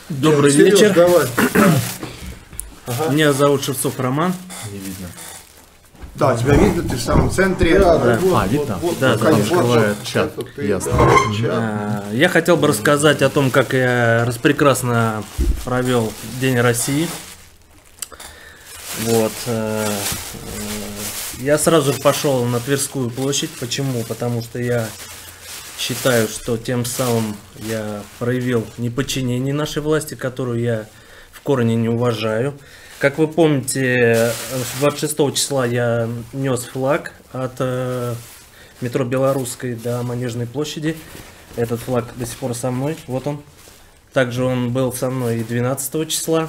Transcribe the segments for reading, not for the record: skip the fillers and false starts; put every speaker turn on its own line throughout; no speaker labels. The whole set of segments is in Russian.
Добрый вечер. Давай. Меня зовут Шевцов Роман.
Не видно.
Да, тебя видно, ты в самом центре.
Да.
Видно?
Да,
там скрывает чат. Ясно.
Я хотел бы рассказать о том, как я распрекрасно провел День России. Вот. Я сразу же пошел на Тверскую площадь. Почему? Потому что я считаю, что тем самым я проявил неподчинение нашей власти, которую я в корне не уважаю. Как вы помните, 26 числа я нес флаг от метро Белорусской до Манежной площади. Этот флаг до сих пор со мной, вот он. Также он был со мной и 12 числа.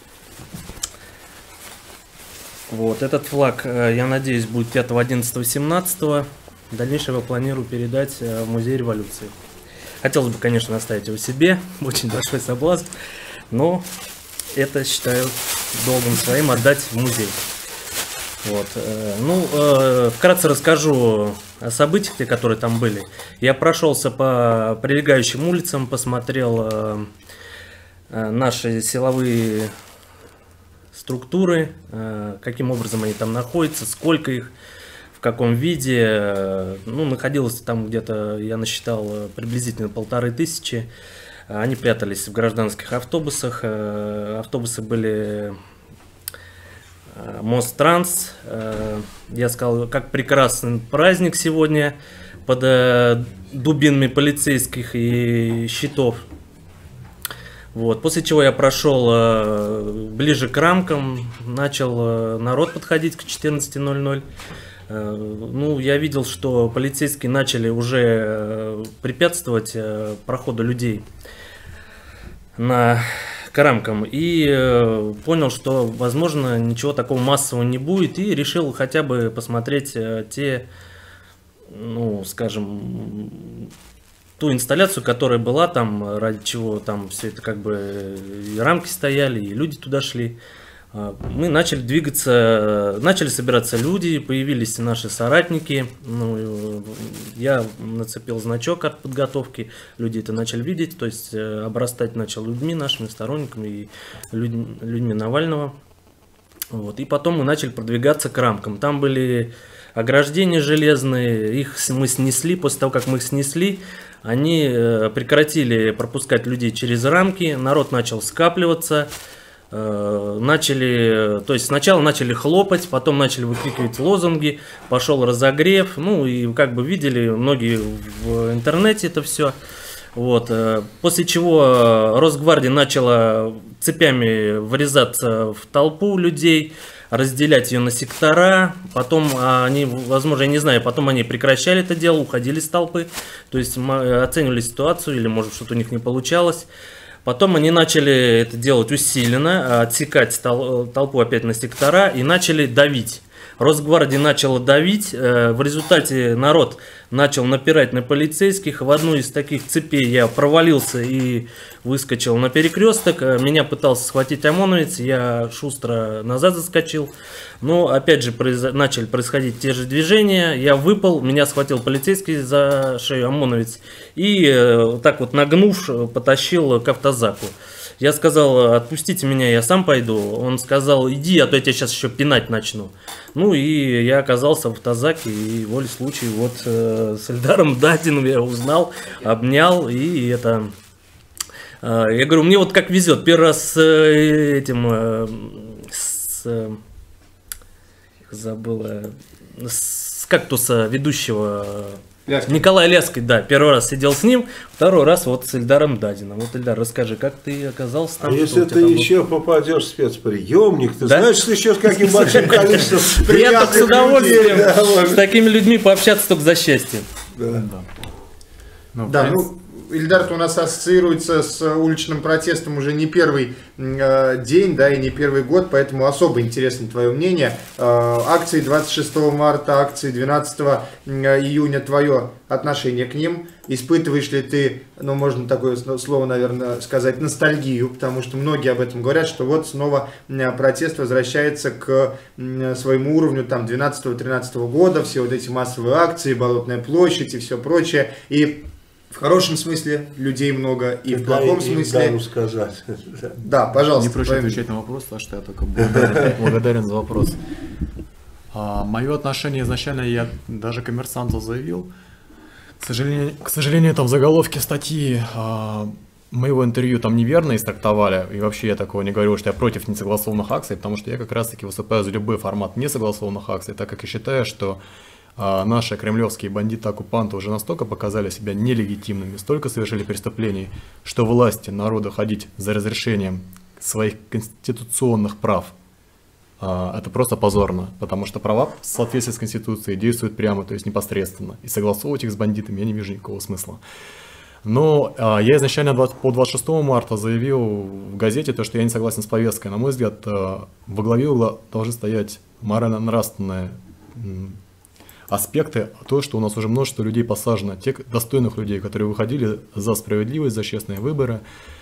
Вот, этот флаг, я надеюсь, будет 5, 11, 17. В дальнейшем я планирую передать в Музей революции. Хотелось бы, конечно, оставить его себе, очень большой соблазн, но это считаю долгом своим отдать в музей. Вот. Вкратце расскажу о событиях, которые там были. Я прошелся по прилегающим улицам, посмотрел наши силовые структуры, каким образом они там находятся, сколько их, в каком виде. Находилось там где-то, я насчитал, приблизительно 1500. Они прятались в гражданских автобусах. Автобусы были Мостранс. Я сказал, как прекрасный праздник сегодня под дубинами полицейских и щитов. Вот. После чего я прошел ближе к рамкам, начал народ подходить к 14:00. Я видел, что полицейские начали уже препятствовать проходу людей к рамкам. И понял, что, возможно, ничего такого массового не будет. И решил хотя бы посмотреть ту инсталляцию, которая была там, ради чего там все это и рамки стояли, и люди туда шли. Мы начали двигаться, начали собираться люди, появились наши соратники. Я нацепил значок от подготовки, люди это начали видеть, то есть обрастать начал людьми, нашими сторонниками и людьми Навального. Вот. И потом мы начали продвигаться к рамкам. Там были ограждения железные, их мы снесли. После того, как мы их снесли, они прекратили пропускать людей через рамки, народ начал скапливаться. Сначала начали хлопать, потом начали выкрикивать лозунги, пошел разогрев, видели многие в интернете это все. Вот. После чего Росгвардия начала цепями врезаться в толпу людей, разделять ее на сектора, потом они, возможно, я не знаю, потом они прекращали это дело, уходили с толпы, то есть оценивали ситуацию или, может, что-то у них не получалось. Потом они начали это делать усиленно, отсекать толпу опять на сектора и начали давить. Росгвардия начала давить, в результате народ начал напирать на полицейских. В одну из таких цепей я провалился и выскочил на перекресток. Меня пытался схватить ОМОНовец, я шустро назад заскочил. Но опять же начали происходить те же движения. Я выпал, меня схватил полицейский за шею ОМОНовец и так вот нагнув, потащил к автозаку. Я сказал, отпустите меня, я сам пойду. Он сказал, иди, а то я тебя сейчас еще пинать начну. И я оказался в автозаке, и волей случая, вот с Эльдаром Дадиным я узнал, обнял, и это... Я говорю, мне вот как везет, первый раз с кактуса ведущего... Ляской. Николай Ляской, да, первый раз сидел с ним, второй раз вот с Эльдаром Дадиным. Вот, Эльдар, расскажи, как ты оказался там?
А если ты еще попадешь в спецприемник, ты знаешь, что еще с каким большим количеством приятных
Я так с удовольствием с такими людьми пообщаться только за счастье.
Ильдар у нас ассоциируется с уличным протестом уже не первый день, да, и не первый год, поэтому особо интересно твое мнение. Акции 26 марта, акции 12 июня, твое отношение к ним. Испытываешь ли ты, можно такое слово, наверное, сказать, ностальгию, потому что многие об этом говорят, что вот снова протест возвращается к своему уровню 12-13 года, все вот эти массовые акции, Болотная площадь и все прочее. И В хорошем смысле людей много, и в плохом смысле...
сказать.
Да, пожалуйста.
Не проще отвечать на вопрос, потому что я только благодарен за вопрос. Мое отношение изначально я даже коммерсанту заявил. К сожалению, там заголовки статьи моего интервью там неверно истрактовали. И вообще я такого не говорю, что я против несогласованных акций, потому что я как раз-таки выступаю за любой формат несогласованных акций, так как я считаю, что наши кремлевские бандиты-оккупанты уже настолько показали себя нелегитимными, столько совершили преступлений, что власти народу ходить за разрешением своих конституционных прав это просто позорно, потому что права в соответствии с Конституцией действуют прямо, то есть непосредственно, и согласовывать их с бандитами я не вижу никакого смысла. Но я изначально по 26 марта заявил в газете, то, что я не согласен с повесткой. На мой взгляд, во главе угла должны стоять морально-нравственные аспекты, то, что у нас уже множество людей посажено, тех достойных людей, которые выходили за справедливость, за честные выборы.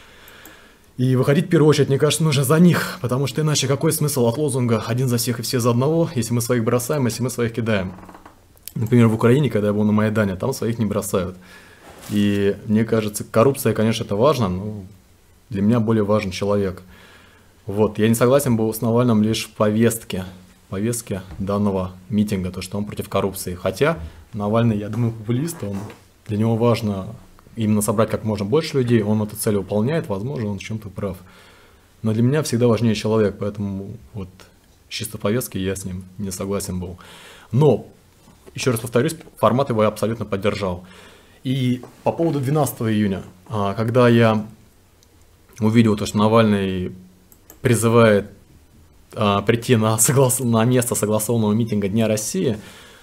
И выходить в первую очередь, мне кажется, нужно за них, потому что иначе какой смысл от лозунга «один за всех и все за одного», если мы своих бросаем, если мы своих кидаем. Например, в Украине, когда я был на Майдане, там своих не бросают. И мне кажется, коррупция, конечно, это важно, но для меня более важен человек. Вот, я не согласен был с Навальным лишь в повестке данного митинга, то, что он против коррупции. Хотя Навальный, я думаю, популист, для него важно именно собрать как можно больше людей, он эту цель выполняет, возможно, он в чем-то прав. Но для меня всегда важнее человек, поэтому вот чисто повестки я с ним не согласен был. Но, еще раз повторюсь, формат его я абсолютно поддержал. И по поводу 12 июня, когда я увидел то, что Навальный призывает прийти на место согласованного митинга Дня России,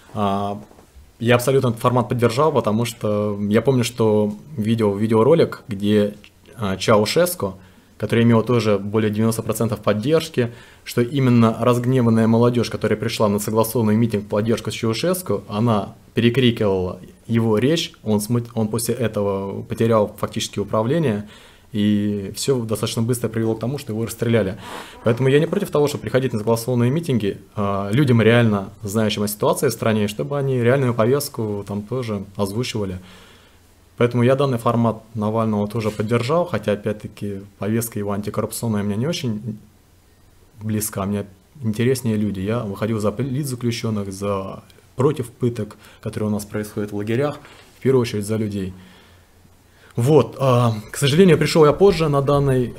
я абсолютно этот формат поддержал, потому что я помню, что видел видеоролик, где Чаушеску, который имел тоже более 90% поддержки, что именно разгневанная молодежь, которая пришла на согласованный митинг в поддержку Чаушеску, она перекрикивала его речь, он после этого потерял фактически управление, и все достаточно быстро привело к тому, что его расстреляли. Поэтому я не против того, чтобы приходить на согласованные митинги людям, реально знающим о ситуации в стране, чтобы они реальную повестку там тоже озвучивали. Поэтому я данный формат Навального тоже поддержал, хотя, опять-таки, повестка его антикоррупционная мне не очень близка, мне интереснее люди. Я выходил за политзаключенных, против пыток, которые у нас происходят в лагерях, в первую очередь за людей. Вот, к сожалению, пришел я позже на данное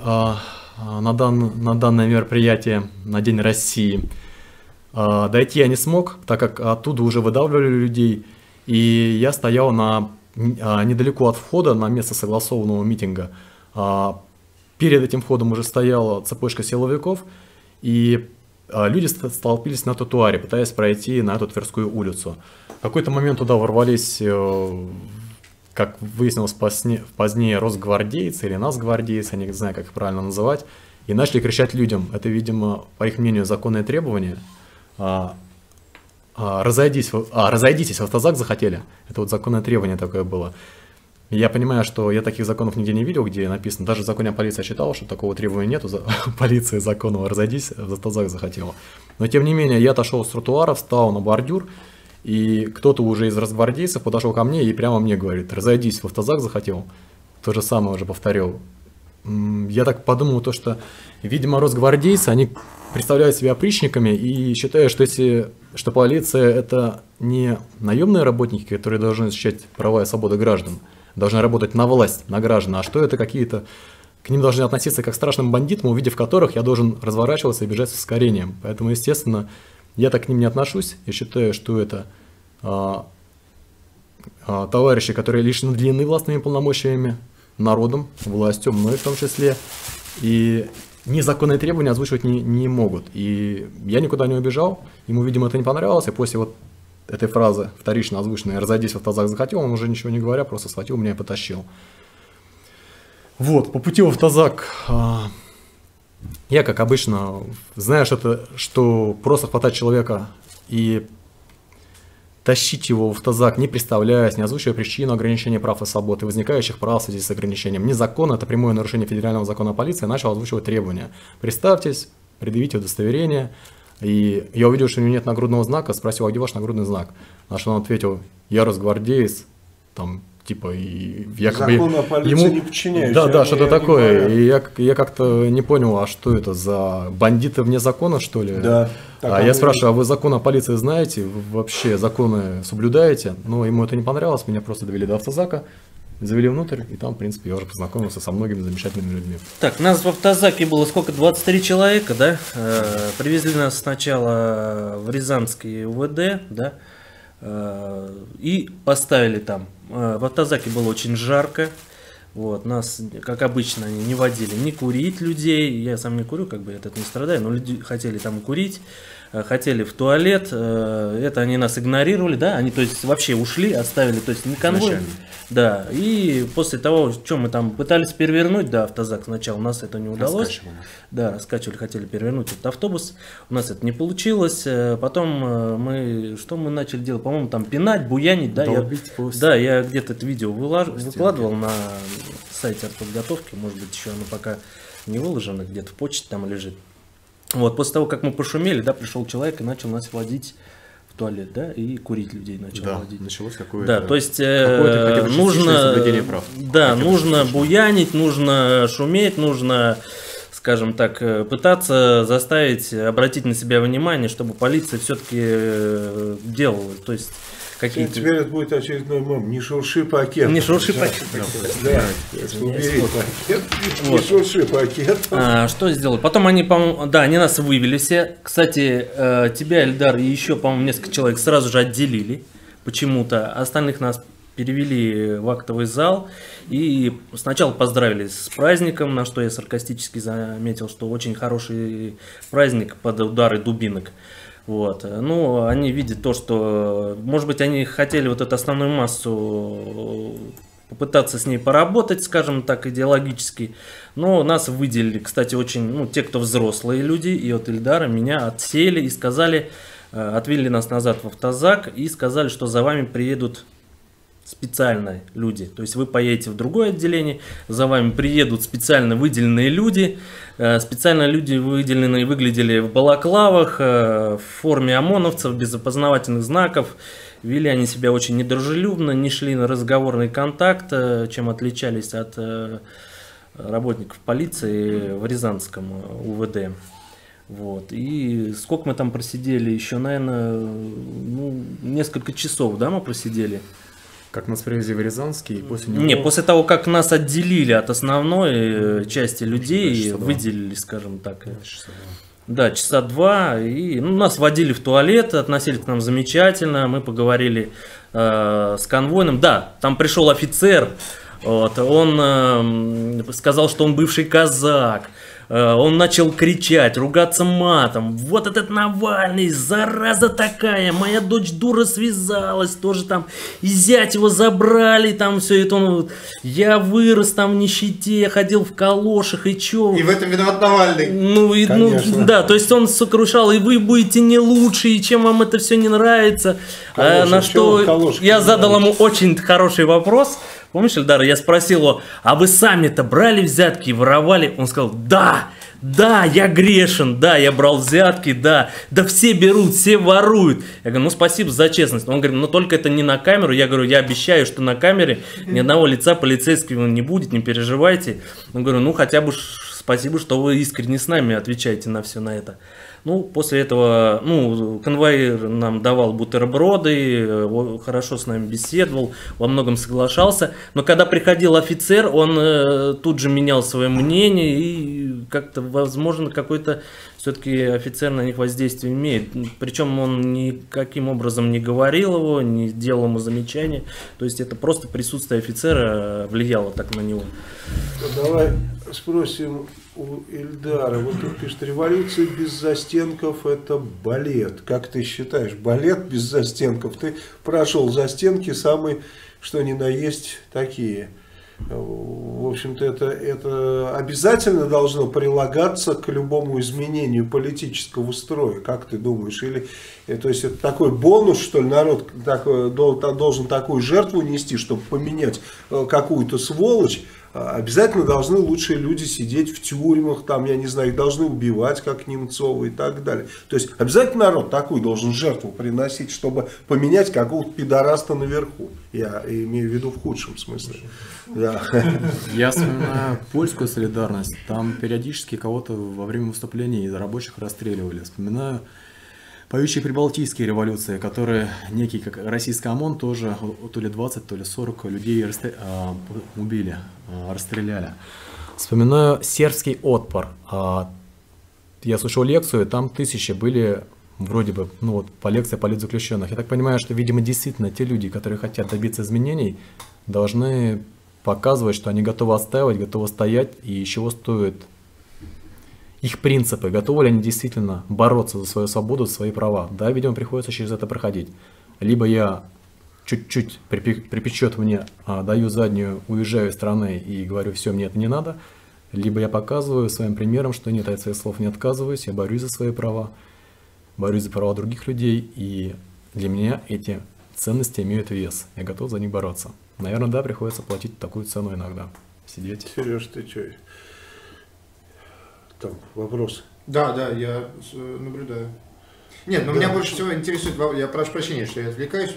мероприятие, на День России. Дойти я не смог, так как оттуда уже выдавливали людей, и я стоял недалеко от входа на место согласованного митинга. Перед этим входом уже стояла цепочка силовиков, и люди столпились на тротуаре, пытаясь пройти на эту Тверскую улицу. В какой-то момент туда ворвались, как выяснилось позднее, росгвардейцы или нацгвардейцы, я не знаю, как их правильно называть, и начали кричать людям. Это, видимо, по их мнению, законное требование. Разойдитесь, в автозак захотели. Это вот законное требование такое было. Я понимаю, что я таких законов нигде не видел, где написано, даже в законе о полиции я читал, что такого требования нету, полиции законного, разойдись, в автозак захотела. Но тем не менее, я отошел с тротуара, встал на бордюр, и кто-то уже из росгвардейцев подошел ко мне и прямо мне говорит: разойдись, в автозак захотел. То же самое уже повторил. Я так подумал, что, видимо, росгвардейцы, они представляют себя опричниками и считают, что полиция — это не наемные работники, которые должны защищать права и свободы граждан, должны работать на власть, на граждан, а что это какие-то... К ним должны относиться как к страшным бандитам, увидев которых я должен разворачиваться и бежать с ускорением. Поэтому, естественно, я так к ним не отношусь. Я считаю, что это товарищи, которые лишь наделены властными полномочиями, народом, властью, мной в том числе, и незаконные требования озвучивать не могут. И я никуда не убежал, ему, видимо, это не понравилось, и после вот этой фразы, вторично озвученной «разойдись, в автозак захотел», он уже ничего не говоря, просто схватил меня и потащил. Вот, по пути в автозак я, как обычно, знаю, что просто хватать человека и тащить его в автозак, не представляясь, не озвучивая причину ограничения прав и свобод и возникающих прав в связи с ограничением. Незаконно, это прямое нарушение федерального закона о полиции, начал озвучивать требования. Представьтесь, предъявите удостоверение. И я увидел, что у него нет нагрудного знака, спросил: а где ваш нагрудный знак? На что он ответил: я росгвардеец, там, типа, и якобы
Закон о полиции не подчиняющий.
Да, что-то такое.
говорят.
И я как-то не понял, а что это за бандиты вне закона, что ли?
Да. Так
А
оно
я
и
спрашиваю, а вы закон о полиции знаете? Вы вообще законы соблюдаете? Но ему это не понравилось, меня просто довели до автозака, завели внутрь, и там, в принципе, я уже познакомился со многими замечательными людьми.
Так, нас в автозаке было сколько? 23 человека, да? Привезли нас сначала в Рязанский УВД, да? И поставили там. В автозаке было очень жарко. Вот, нас, как обычно, они не водили не курить людей. Я сам не курю, как бы этот не страдаю, но люди хотели там курить, хотели в туалет. Это они нас игнорировали, да? Они, то есть, вообще ушли, оставили, то есть, не конвой. Да, и после того, что мы там пытались перевернуть, да, автозак сначала, у нас это не удалось. Да, раскачивали, хотели перевернуть этот автобус, у нас это не получилось. Потом что мы начали делать? По-моему, там пинать, буянить, да? Я где-то это видео выкладывал на сайте артподготовки, может быть, еще оно пока не выложено, где-то в почте там лежит. Вот, после того, как мы пошумели, да, пришел человек и начал нас водить в туалет, да, и курить людей начал водить.
Началось какое-то...
Да, то есть нужно буянить, нужно шуметь, нужно, скажем так, пытаться заставить обратить на себя внимание, чтобы полиция все-таки делала, то есть какие-то...
Теперь это будет очередной мем. Не шурши пакет.
Не шурши пакет.
Да, убери пакет. Не шурши пакет.
Что сделали? Потом они, по-моему, да, они нас вывели все. Кстати, тебя, Эльдар, и еще, по-моему, несколько человек сразу же отделили почему-то. Остальных нас перевели в актовый зал и сначала поздравили с праздником, на что я саркастически заметил, что очень хороший праздник под удары дубинок. Вот. Ну, они видят то, что, может быть, они хотели вот эту основную массу попытаться с ней поработать, скажем так, идеологически, но нас выделили, кстати, очень, те, кто взрослые люди, и от Ильдара меня отсеяли и сказали, отвели нас назад в автозак и сказали, что за вами приедут специальные люди, то есть вы поедете в другое отделение, за вами приедут специально выделенные люди, специально люди выделенные выглядели в балаклавах, в форме ОМОНовцев, без опознавательных знаков, вели они себя очень недружелюбно, не шли на разговорный контакт, чем отличались от работников полиции в Рязанском УВД. Вот. И сколько мы там просидели, еще, наверное, несколько часов, да, мы просидели.
Как нас привезли в Рязанский, и после него...
Не, после того, как нас отделили от основной части людей, выделили, скажем так. Да, часа два, и нас водили в туалет, относились к нам замечательно, мы поговорили с конвойным. Да, там пришел офицер, вот, он сказал, что он бывший казак. Он начал кричать, ругаться матом. Вот этот Навальный, зараза такая, моя дочь дура связалась, тоже там, и зять его забрали, там все это. Я вырос там в нищете, ходил в калошах, и чё.
И в этом виноват Навальный.
Да, то есть он сокрушал, и вы будете не лучше, и чем вам это все не нравится. На что я задал ему очень хороший вопрос. Помнишь, Эльдар, я спросил его, а вы сами-то брали взятки и воровали? Он сказал, да, я грешен, да, я брал взятки, да все берут, все воруют. Я говорю, спасибо за честность. Он говорит, только это не на камеру. Я говорю, я обещаю, что на камере ни одного лица полицейского не будет, не переживайте. Он говорю, хотя бы спасибо, что вы искренне с нами отвечаете на все на это. После этого, конвоир нам давал бутерброды, хорошо с нами беседовал, во многом соглашался. Но когда приходил офицер, он тут же менял свое мнение и как-то, возможно, какой-то все-таки офицер на них воздействие имеет. Причем он никаким образом не говорил его, не делал ему замечания. То есть это просто присутствие офицера влияло так на него.
Давай спросим у Ильдара. Вот тут пишет, революция без застенков — это балет. Как ты считаешь, балет без застенков? Ты прошел застенки самые, что ни на есть, такие. В общем-то, это обязательно должно прилагаться к любому изменению политического строя. Как ты думаешь? Или, то есть это такой бонус, что ли, народ должен такую жертву нести, чтобы поменять какую-то сволочь, обязательно должны лучшие люди сидеть в тюрьмах, там, я не знаю, их должны убивать, как Немцова и так далее. То есть обязательно народ такой должен жертву приносить, чтобы поменять какого-то пидораста наверху. Я имею в виду в худшем смысле. Да.
Я вспоминаю польскую солидарность. Там периодически кого-то во время выступлений из рабочих расстреливали. Вспоминаю поющие прибалтийские революции, которые некий, как российский ОМОН, тоже то ли 20, то ли 40 людей убили, расстреляли. Вспоминаю сербский отпор. Я слушал лекцию, там тысячи были, вроде бы, ну вот, по лекции политзаключенных. Я так понимаю, что, видимо, действительно те люди, которые хотят добиться изменений, должны показывать, что они готовы отстаивать, готовы стоять, и чего стоит их принципы, готовы ли они действительно бороться за свою свободу, за свои права. Да, видимо, приходится через это проходить. Либо я чуть-чуть припечет мне, даю заднюю, уезжаю из страны и говорю, все, мне это не надо. Либо я показываю своим примером, что нет, я от своих слов не отказываюсь, я борюсь за свои права, борюсь за права других людей, и для меня эти ценности имеют вес. Я готов за них бороться. Наверное, да, приходится платить такую цену иногда. Сидеть.
Сереж, ты что? Там вопрос.
Да, я наблюдаю. Нет, но меня больше всего интересует, я прошу прощения, что я отвлекаюсь,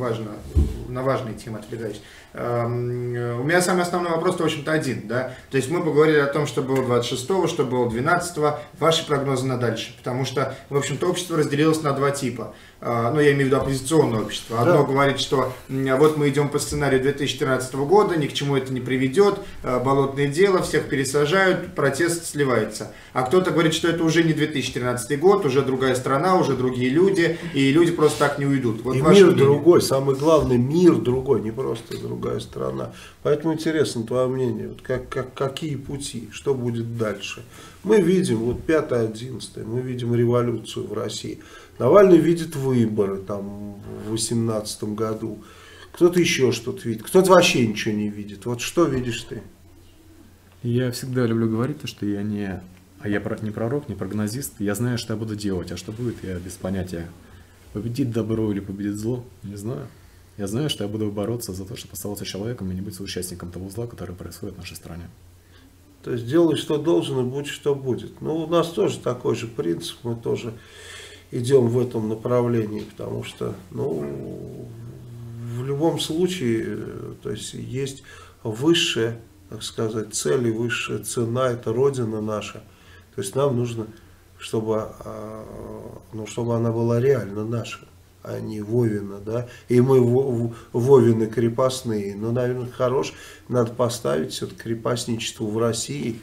на важные темы отвлекаюсь. У меня самый основной вопрос, в общем-то, один, да. То есть мы поговорили о том, что было 26-го, что было 12-го, ваши прогнозы на дальше. Потому что, в общем-то, общество разделилось на два типа. Ну, я имею в виду оппозиционное общество. Одно говорит, что вот мы идем по сценарию 2013 года, ни к чему это не приведет, болотное дело, всех пересажают, протест сливается. А кто-то говорит, что это уже не 2013 год, уже другая страна, уже другие люди, и люди просто так не уйдут. Вот
и мир другой, самое главное, мир другой, не просто другая страна. Поэтому интересно твое мнение, вот какие пути, что будет дальше. Мы видим, вот 5-11, мы видим революцию в России. Навальный видит выборы там в 2018 году. Кто-то еще что-то видит, кто-то вообще ничего не видит. Вот что видишь ты?
Я всегда люблю говорить, что я не пророк, не прогнозист. Я знаю, что я буду делать, а что будет, я без понятия. Победит добро или победит зло, не знаю. Я знаю, что я буду бороться за то, чтобы оставаться человеком и не быть соучастником того зла, которое происходит в нашей стране.
То есть делай, что должен, и будь, что будет. Ну, у нас тоже такой же принцип, мы тоже идем в этом направлении, потому что, ну, в любом случае, то есть есть высшая, так сказать, цель и высшая цена, это Родина наша. То есть нам нужно, чтобы она была реально наша, а не Вовина, да, и мы Вовины крепостные. Но, наверное, надо поставить все-таки крепостничество в России,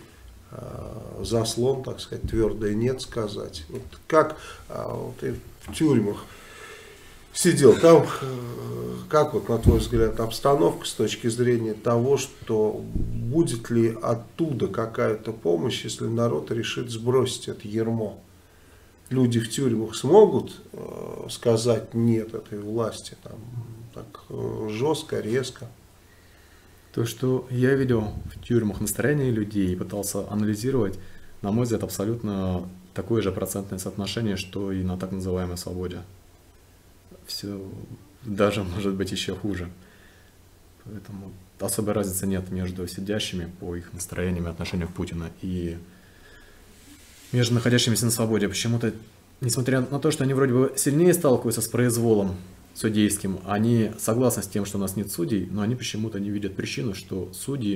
заслон, так сказать, твердое нет сказать. Вот как ты в тюрьмах сидел, там, как вот, на твой взгляд, обстановка с точки зрения того, что будет ли оттуда какая-то помощь, если народ решит сбросить это ярмо? Люди в тюрьмах смогут сказать нет этой власти там, так жестко, резко?
То, что я видел в тюрьмах настроение людей и пытался анализировать, на мой взгляд, абсолютно такое же процентное соотношение, что и на так называемой свободе. Все даже может быть еще хуже. Поэтому особой разницы нет между сидящими по их настроениям и отношениям к Путину и между находящимися на свободе. Почему-то, несмотря на то, что они вроде бы сильнее сталкиваются с произволом судейским, они согласны с тем, что у нас нет судей, но они почему-то не видят причину, что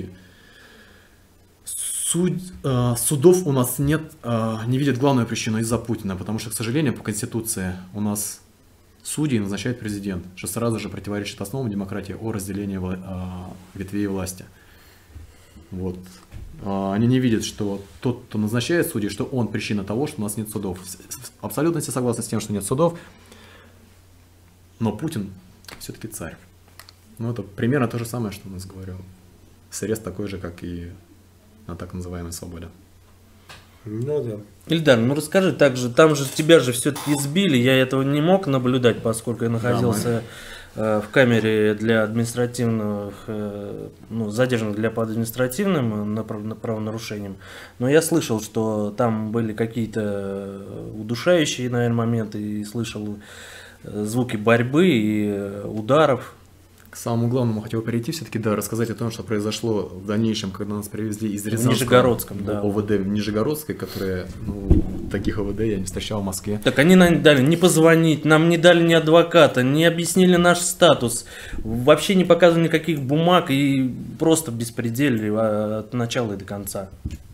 судов у нас нет, не видят главную причину из-за Путина, потому что, к сожалению, по Конституции у нас судьи назначает президент, что сразу же противоречит основам демократии о разделении ветвей власти. Вот. Они не видят, что тот, кто назначает судей, что он причина того, что у нас нет судов. Абсолютно все согласны с тем, что нет судов, но Путин все-таки царь. Ну, это примерно то же самое, что у нас говорил. Срез такой же, как и на так называемой свободе.
Ну да.
Ильдар, ну расскажи, там же тебя же все-таки избили, я этого не мог наблюдать, поскольку я находился в камере для административных, задержанных по административным правонарушениям. Но я слышал, что там были какие-то удушающие, наверное, моменты, и слышал звуки борьбы и ударов.
к самому главному хотел перейти, все-таки, да, рассказать о том, что произошло в дальнейшем, когда нас привезли из Рязанского
В Нижегородском, да.
ОВД в Нижегородской, которые, ну, таких ОВД я не встречал в Москве.
Так они нам не дали не позвонить, нам не дали ни адвоката, не объяснили наш статус, вообще не показывали никаких бумаг и просто беспределье от начала и до конца.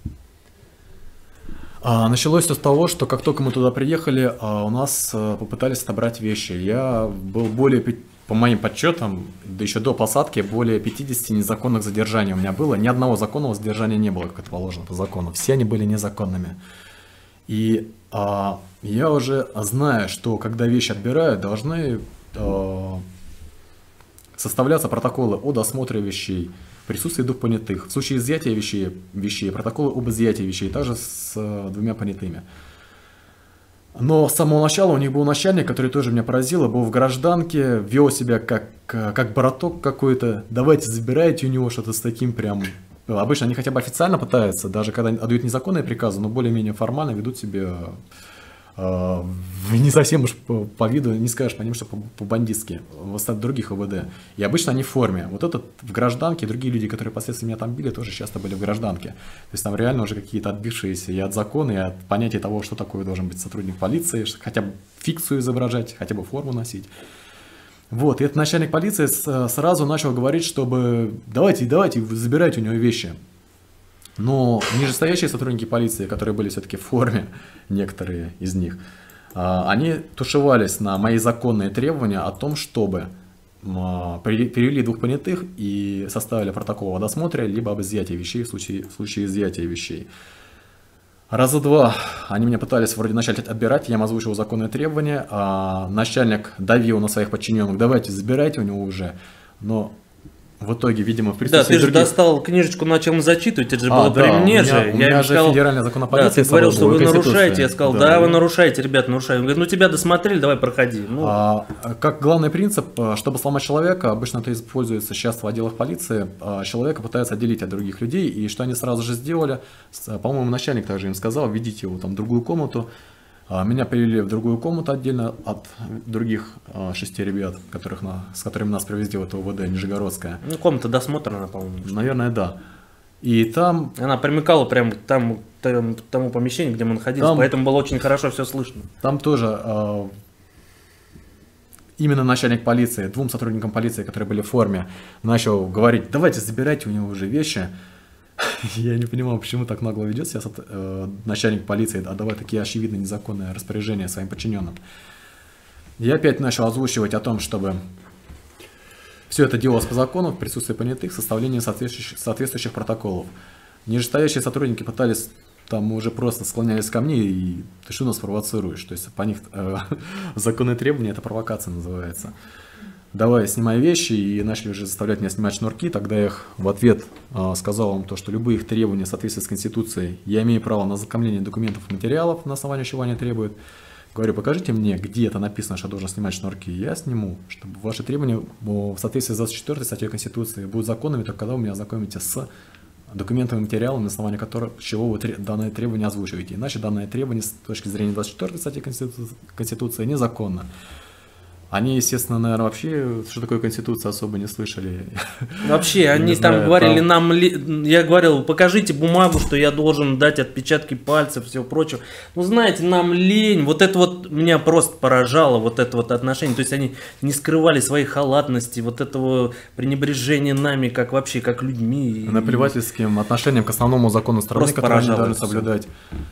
Началось все с того, что как только мы туда приехали, у нас попытались отобрать вещи. Я был по моим подсчетам, да еще до посадки, более 50 незаконных задержаний у меня было. Ни одного законного задержания не было, как это положено по закону. Все они были незаконными. И я уже знаю, что когда вещи отбирают, должны составляться протоколы о досмотре вещей, присутствии 2 понятых. В случае изъятия вещей протоколы об изъятии вещей, также с 2 понятыми. Но с самого начала у них был начальник, который тоже меня поразил, был в гражданке, вел себя как браток какой-то. Давайте забирайте у него что-то с таким прям. Обычно они хотя бы официально пытаются, даже когда отдают незаконные приказы, но более-менее формально ведут себя не совсем уж по виду, не скажешь по ним, что по-бандитски, в других ОВД. И обычно они в форме. Вот этот в гражданке, другие люди, которые впоследствии меня там били, тоже часто были в гражданке. То есть там реально уже какие-то отбившиеся и от закона, и от понятия того, что такое должен быть сотрудник полиции, хотя бы фикцию изображать, хотя бы форму носить. Вот, и этот начальник полиции сразу начал говорить, чтобы давайте, забирайте у него вещи. Но нижестоящие сотрудники полиции, которые были все-таки в форме, некоторые из них, они тушевались на мои законные требования о том, чтобы перевели 2 понятых и составили протокол о досмотре, либо об изъятии вещей в случае изъятия вещей. Раза 2 они меня пытались вроде начать отбирать, я им озвучил законные требования, начальник давил на своих подчиненных, давайте забирайте у него уже, но в итоге, видимо, в присутствии
Да, ты же
других...
достал книжечку, начал им зачитывать, это же было при
да,
мне
у
же.
меня же
сказал,
федеральный закон о полиции.
Да, ты говорил, что вы
Конституция.
нарушаете, я сказал, да, вы нарушаете, ребят, нарушаете. Он говорит, ну тебя досмотрели, давай проходи. Ну.
Как главный принцип, чтобы сломать человека, обычно это используется сейчас в отделах полиции, человека пытаются отделить от других людей, и что они сразу же сделали, по-моему, начальник также им сказал, ведите его там в другую комнату. Меня привели в другую комнату отдельно от других 6 ребят, с которыми нас привезли в это ОВД Нижегородская.
Ну, комната досмотрена, по-моему.
Наверное, да. И там...
Она примыкала прямо к тому помещению, где мы находились, поэтому было очень хорошо все слышно.
Там тоже именно начальник полиции, 2 сотрудникам полиции, которые были в форме, начал говорить, давайте забирайте у него уже вещи. Я не понимал, почему так нагло ведет себя начальник полиции, отдавая такие очевидно незаконные распоряжения своим подчиненным. Я опять начал озвучивать о том, чтобы все это делалось по закону, в присутствии понятых, составление соответствующих протоколов. Нижестоящие сотрудники пытались, там уже просто склонялись ко мне, и ты что нас провоцируешь? То есть по них законные требования, это провокация называется. Давай, снимай вещи, и начали уже заставлять меня снимать шнурки. Тогда я их в ответ сказал им то, что любые их требования в соответствии с Конституцией, я имею право на ознакомление документов и материалов, на основании чего они требуют. Говорю, покажите мне, где это написано, что я должен снимать шнурки. Я сниму, чтобы ваши требования в соответствии с 24 статьей Конституции будут законными, только когда вы меня ознакомите с документами и материалами, на основании чего вы данное требование озвучиваете. Иначе данное требование с точки зрения 24 статьи Конституции незаконно. Они, естественно, наверное, вообще, что такое Конституция, особо не слышали.
Вообще, они там говорили нам, я говорил, покажите бумагу, что я должен дать отпечатки пальцев, все прочее. Ну, знаете, нам лень, вот это вот меня просто поражало, вот это вот отношение. То есть они не скрывали своей халатности, вот этого пренебрежения нами, как вообще, как людьми.
Наплевательским отношением к основному закону страны, который они должны соблюдать.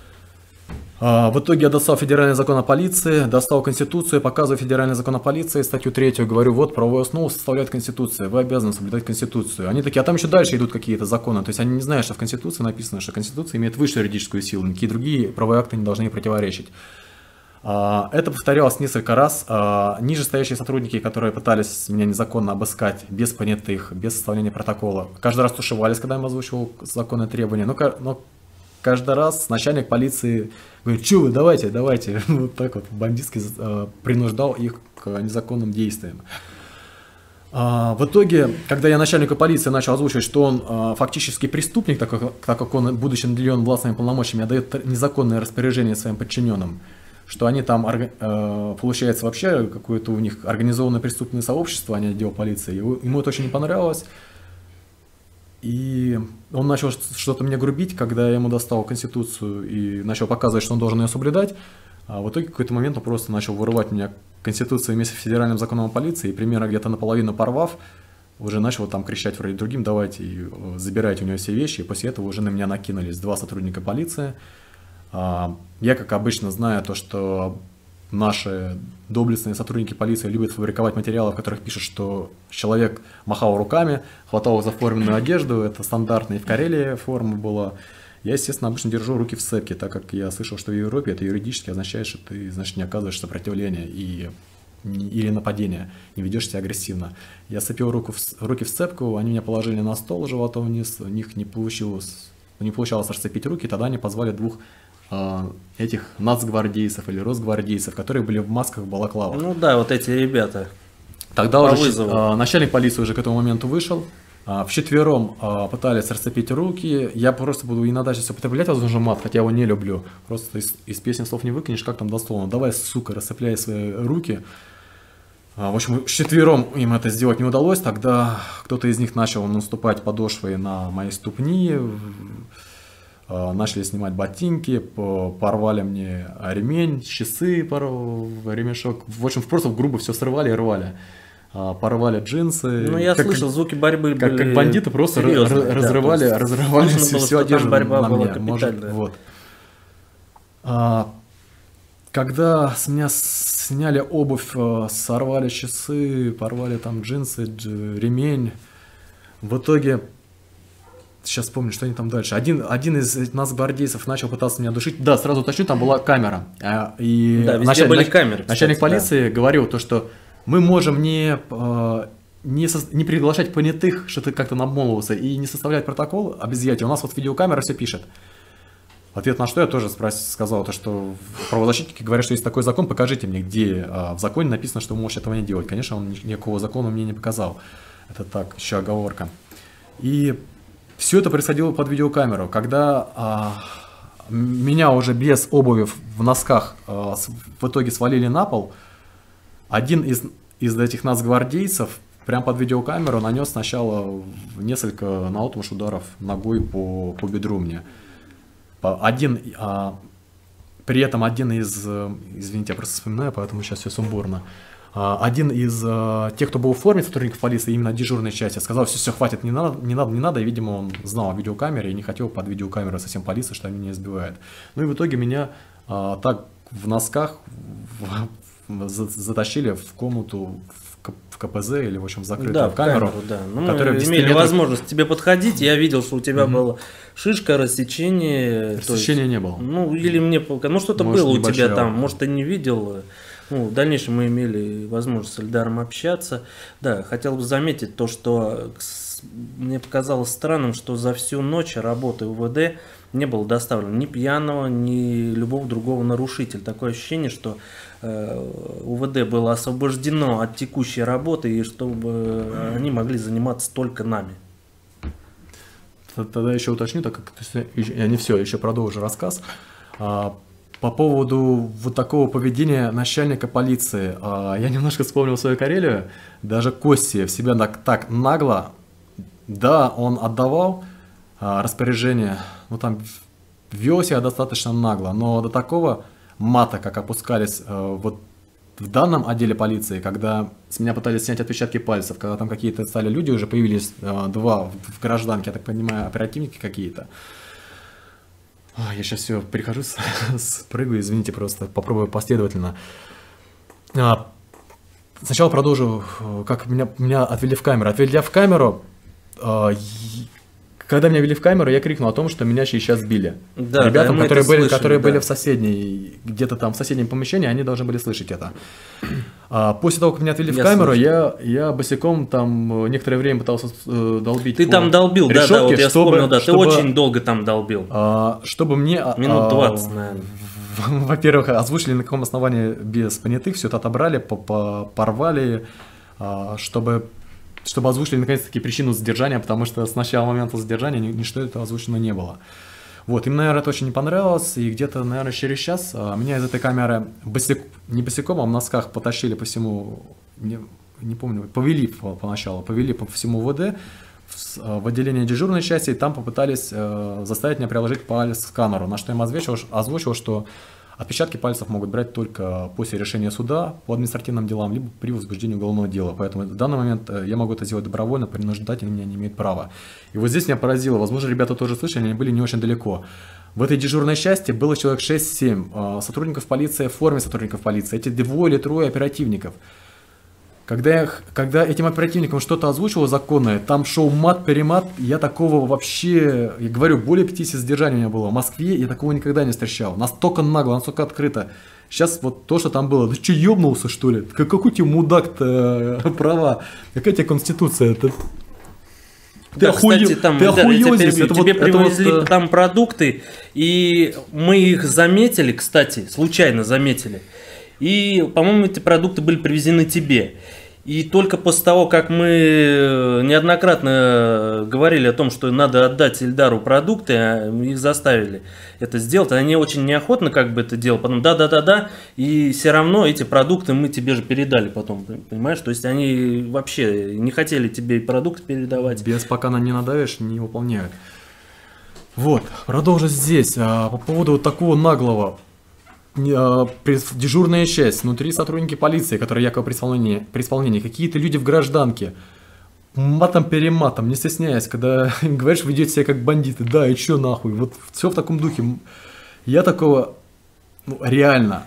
В итоге я достал федеральный закон о полиции, достал Конституцию, показываю федеральный закон о полиции, статью 3, говорю, вот правовую основу составляет Конституция, вы обязаны соблюдать Конституцию. Они такие, а там еще дальше идут какие-то законы, то есть они не знают, что в Конституции написано, что Конституция имеет высшую юридическую силу, никакие другие правовые акты не должны ей противоречить. Это повторялось несколько раз. Нижестоящие сотрудники, которые пытались меня незаконно обыскать, без понятых, без составления протокола, каждый раз тушевались, когда я им озвучивал законные требования, но каждый раз начальник полиции говорит, что вы, давайте, вот так вот бандитски принуждал их к незаконным действиям. В итоге, когда я начальнику полиции начал озвучивать, что он фактически преступник, так как он, будучи наделен властными полномочиями, отдает незаконные распоряжения своим подчиненным, что они там, получается, вообще какое-то у них организованное преступное сообщество, они отдел полиции. Ему это очень не понравилось. И он начал что-то мне грубить, когда я ему достал Конституцию и начал показывать, что он должен ее соблюдать. А в итоге в какой-то момент он просто начал вырывать меня Конституцию вместе с федеральным законом о полиции, и примерно где-то наполовину порвав, уже начал там кричать вроде другим: давайте, забирайте у него все вещи. И после этого уже на меня накинулись 2 сотрудника полиции. Я, как обычно, знаю то, что наши доблестные сотрудники полиции любят фабриковать материалы, в которых пишут, что человек махал руками, хватал за форменную одежду, это стандартная и в Карелии форма была. Я, естественно, обычно держу руки в цепке, так как я слышал, что в Европе это юридически означает, что ты, значит, не оказываешь сопротивления или нападения, не ведешь себя агрессивно. Я сцепил руки в цепку, они меня положили на стол животом вниз, у них не получалось расцепить руки, тогда они позвали 2 этих нацгвардейцев или росгвардейцев, которые были в масках, балаклавах.
Ну да, вот эти ребята.
Тогда уже начальник полиции уже к этому моменту вышел. Вчетвером пытались расцепить руки. Я просто буду иногда сейчас употреблять возможно мат, хотя я его не люблю. Просто из песни слов не выкинешь, как там дословно. Давай, сука, расцепляй свои руки. В общем, вчетвером им это сделать не удалось. Тогда кто-то из них начал наступать подошвой на мои ступни. Начали снимать ботинки, порвали мне ремень, часы, ремешок. В общем, просто грубо все срывали и рвали. Порвали джинсы.
Ну, я слышал, звуки борьбы были
как бандиты просто разрывали всю одежду
борьба
на
была
мне.
капитальная.
Вот. Когда с меня сняли обувь, сорвали часы, порвали там джинсы, ремень, в итоге... Сейчас помню, что они там дальше. Один из нас гвардейцев начал пытаться меня душить. Да, сразу уточню, там была камера. И
да, везде были камеры.
Начальник полиции говорил то, что мы можем не приглашать понятых, что ты как-то обмолвался, и не составлять протокол об изъятии. У нас вот видеокамера все пишет. В ответ на что я тоже сказал, то, что правозащитники говорят, что есть такой закон, покажите мне, где в законе написано, что вы можете этого не делать. Конечно, он никакого закона мне не показал. Это так, еще оговорка. И все это происходило под видеокамеру, когда меня уже без обуви в носках в итоге свалили на пол. Один из этих нацгвардейцев прямо под видеокамеру нанес сначала несколько наотмашь ударов ногой по бедру мне. При этом один из... Извините, я просто вспоминаю, поэтому сейчас все сумбурно. Один из тех, кто был в форме сотрудников полиции, именно дежурной части, сказал: все, хватит, не надо, и, видимо, он знал о видеокамере и не хотел под видеокамеру совсем полиции, что они меня избивают. Ну и в итоге меня так в носках затащили в комнату, в КПЗ или, в общем, в закрытую камеру.
Да. Ну, мы имели возможность к тебе подходить, я видел, что у тебя была шишка, рассечение.
Рассечения не было.
Ну, или мне... Ну, что-то было у тебя там, может, ты не видел... Ну, в дальнейшем мы имели возможность с Эльдаром общаться. Да, хотел бы заметить то, что мне показалось странным, что за всю ночь работы УВД не было доставлено ни пьяного, ни любого другого нарушителя. Такое ощущение, что УВД было освобождено от текущей работы, и чтобы они могли заниматься только нами.
Тогда еще уточню, так как я не все, еще продолжу рассказ. По поводу вот такого поведения начальника полиции, я немножко вспомнил свою Карелию, даже Костя в себя так нагло, да, он отдавал распоряжение, ну там вел себя достаточно нагло, но до такого мата, как опускались вот в данном отделе полиции, когда с меня пытались снять отпечатки пальцев, когда там какие-то стали люди, уже появились 2 в гражданке, я так понимаю, оперативники какие-то. Я сейчас все перехожу, спрыгаю, извините, просто попробую последовательно. Сначала продолжу, как меня отвели в камеру. Отвели в камеру, когда меня вели в камеру, я крикнул о том, что меня сейчас били. Да, ребятам, которые были в соседней, где-то там в соседнем помещении, они должны были слышать это. После того, как меня отвели в камеру, я босиком там некоторое время пытался долбить.
Ты там долбил, решетки, да, вот я вспомнил, да, ты очень долго там долбил.
Чтобы мне...
Минут 20, наверное.
Во-первых, озвучили, на каком основании без понятых, все это отобрали, порвали, чтобы озвучили наконец-таки причину задержания, потому что с начала момента задержания ничто этого озвучено не было. Вот, им, наверное, это очень не понравилось, и где-то, наверное, через час меня из этой камеры не босиком, а в носках потащили по всему, не помню, повели поначалу, повели по всему ВД, в отделение дежурной части, и там попытались заставить меня приложить палец к сканеру, на что я им озвучил, что отпечатки пальцев могут брать только после решения суда по административным делам, либо при возбуждении уголовного дела. Поэтому в данный момент я могу это сделать добровольно, принуждать они меня не имеют права. И вот здесь меня поразило, возможно, ребята тоже слышали, они были не очень далеко. В этой дежурной части было человек 6-7 сотрудников полиции в форме сотрудников полиции, эти 2 или 3 оперативников. Когда этим оперативникам что-то озвучивало законное, там шел мат-перемат, я такого вообще, я говорю, более 50 задержаний у меня было. В Москве я такого никогда не встречал. Настолько нагло, настолько открыто. Сейчас вот то, что там было, ты что, ёбнулся, что ли? Какой тебе мудак-то права? Какая тебе конституция? Ты
кстати, там, тебе привезли там продукты, и мы их заметили, кстати, случайно заметили. И, по-моему, эти продукты были привезены тебе. И только после того, как мы неоднократно говорили о том, что надо отдать Ильдару продукты, мы их заставили это сделать. Они очень неохотно как бы это делали. Потом да, и все равно эти продукты мы тебе же передали потом, понимаешь? То есть они вообще не хотели тебе продукты передавать.
Без пока не надавишь, не выполняют. Вот, продолжу здесь. По поводу вот такого наглого. Дежурная часть, внутри сотрудники полиции, которые якобы при исполнении, какие-то люди в гражданке, матом-перематом, не стесняясь, когда им говоришь, вы ведете себя как бандиты, да, и чё нахуй, вот все в таком духе. Я такого, реально,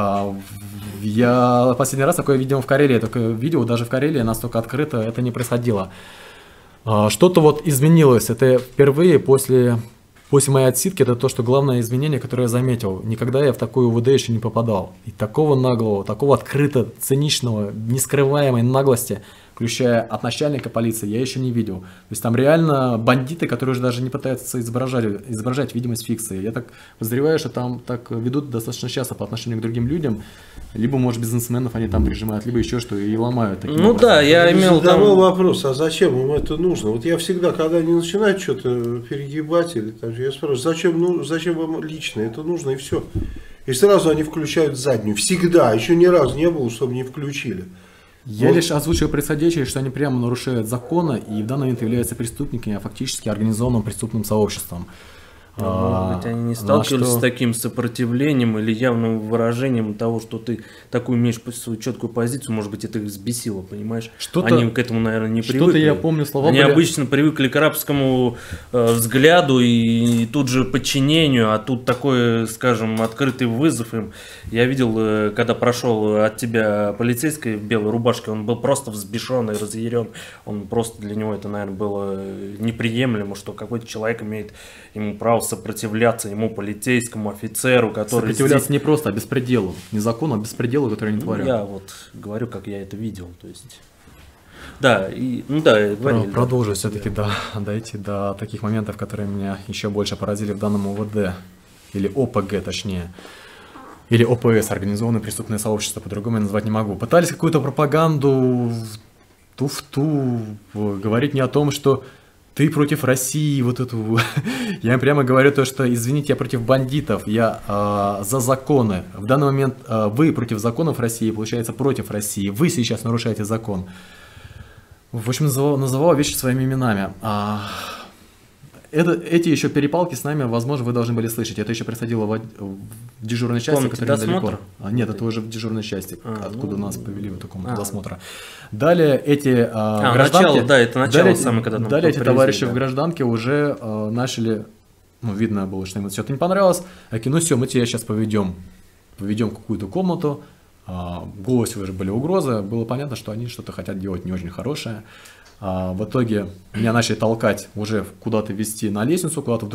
я последний раз такое видел в Карелии, такое видео даже в Карелии настолько открыто это не происходило. Что-то вот изменилось, это впервые после моей отсидки, это то, что главное изменение, которое я заметил. Никогда я в такую УВД еще не попадал. И такого наглого, такого открыто циничного, нескрываемой наглости, включая от начальника полиции, я еще не видел. То есть там реально бандиты, которые уже даже не пытаются изображать видимость фикции. Я так подозреваю, что там так ведут достаточно часто по отношению к другим людям. Либо, может, бизнесменов они там прижимают, либо еще что, и ломают.
Ну образом. Да, я имел там...
вопрос, а зачем им это нужно? Вот я всегда, когда они начинают что-то перегибать, или там, я спрашиваю, зачем вам лично это нужно, и все. И сразу они включают заднюю. Всегда, еще ни разу не было, чтобы не включили.
Я лишь озвучил происходящее, что они прямо нарушают законы и в данный момент являются преступниками, а фактически организованным преступным сообществом.
Может быть, они не сталкивались с таким сопротивлением или явным выражением того, что ты такую имеешь свою четкую позицию, может быть, это их взбесило, понимаешь? Они к этому, наверное, не привыкли.
Что-то я помню, слова
Они обычно привыкли к арабскому взгляду и тут же подчинению, а тут такой, скажем, открытый вызов им. Я видел, когда прошел от тебя полицейский в белой рубашке, он был просто взбешен и разъярен. Он просто для него это, наверное, было неприемлемо, что какой-то человек имеет ему право сопротивляться ему, полицейскому офицеру, который...
Сопротивляться не просто, а беспределу. Не закону, а беспределу, который они творят.
Я вот говорю, как я это видел. То есть... Да,
Продолжу все-таки дойти до таких моментов, которые меня еще больше поразили в данном УВД. Или ОПГ, точнее. Или ОПС, организованное преступное сообщество, по-другому я назвать не могу. Пытались какую-то пропаганду туфту говорить не о том, что ты против России, вот эту... Я прямо говорю то, что, извините, я против бандитов, я за законы. В данный момент вы против законов России, получается, против России. Вы сейчас нарушаете закон. В общем, называл вещи своими именами. Эти еще перепалки с нами, возможно, вы должны были слышать. Это еще происходило в дежурной части, которая недалеко. Нет, это уже в дежурной части, откуда нас повели в таком досмотра. Далее эти гражданки...
начало самое, когда нам
далее эти товарищи в гражданке уже начали... видно было, что им это все не понравилось. Ну все, мы тебя сейчас поведем в какую-то комнату. В голосе уже были угрозы. Было понятно, что они что-то хотят делать не очень хорошее. В итоге меня начали толкать уже куда-то вести на лестницу, куда-то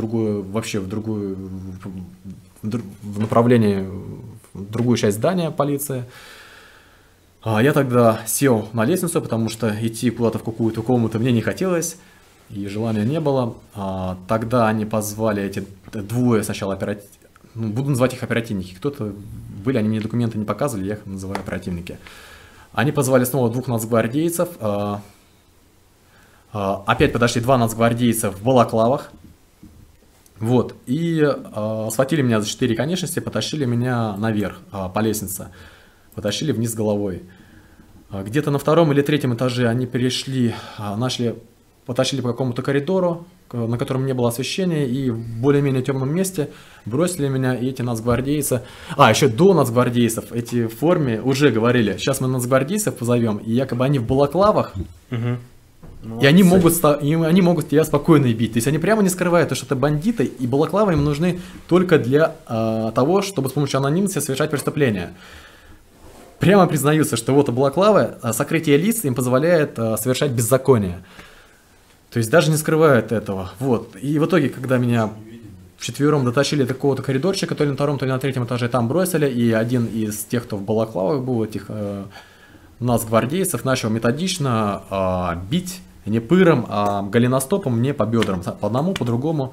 в направлении, в другую часть здания полиции. Я тогда сел на лестницу, потому что идти куда-то в какую-то комнату мне не хотелось, и желания не было. Тогда они позвали эти двое сначала буду называть их оперативники. Кто-то были, они мне документы не показывали, я их называю оперативники. Они позвали снова 2 нацгвардейцев. Опять подошли 2 нацгвардейца в балаклавах. Вот, и схватили меня за 4 конечности, потащили меня наверх по лестнице, потащили вниз головой. Где-то на 2-м или 3-м этаже они перешли, потащили по какому-то коридору, на котором не было освещения, и в более-менее темном месте бросили меня, и эти нацгвардейцы... еще до нацгвардейцев эти в форме уже говорили, сейчас мы нацгвардейцев позовем, и якобы они в балаклавах, и они могут тебя спокойно бить. То есть они прямо не скрывают, что это бандиты, и балаклавы им нужны только для того, чтобы с помощью анонимности совершать преступления. Прямо признаются, что вот балаклавы, сокрытие лиц им позволяет совершать беззаконие. То есть даже не скрывают этого. Вот. И в итоге, когда меня вчетвером дотащили до какого-то коридорчика, то ли на 2-м, то ли на 3-м этаже, там бросили, и один из тех, кто в балаклавах был, этих нацгвардейцев, начал методично бить не пыром, а голеностопом мне по бедрам. По одному, по другому.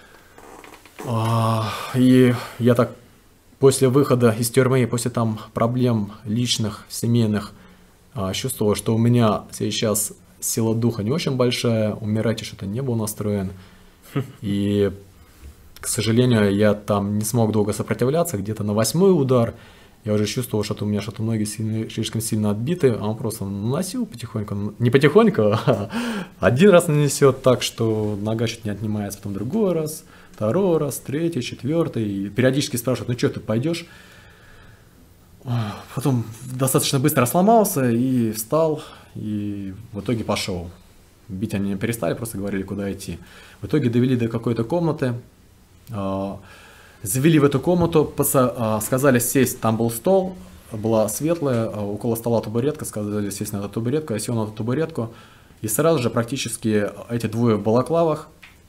И я так после выхода из тюрьмы, после там проблем личных, семейных, чувствовал, что у меня сейчас сила духа не очень большая, умирать я что-то не был настроен. И, к сожалению, я там не смог долго сопротивляться. Где-то на 8-й удар я уже чувствовал, что у меня что-то ноги слишком сильно отбиты, а он просто наносил потихоньку. Не потихоньку, а один раз нанесет так, что нога чуть не отнимается, потом другой раз, 2-й раз, 3-й, 4-й. И периодически спрашивают, ну что, ты пойдешь? Потом достаточно быстро сломался и встал, и в итоге пошел. Бить они не перестали, просто говорили, куда идти. В итоге довели до какой-то комнаты, завели в эту комнату, сказали сесть, там был стол, была светлая, около стола табуретка, сказали сесть на эту табуретку, я сел на эту табуретку, и сразу же практически эти двое в балаклавах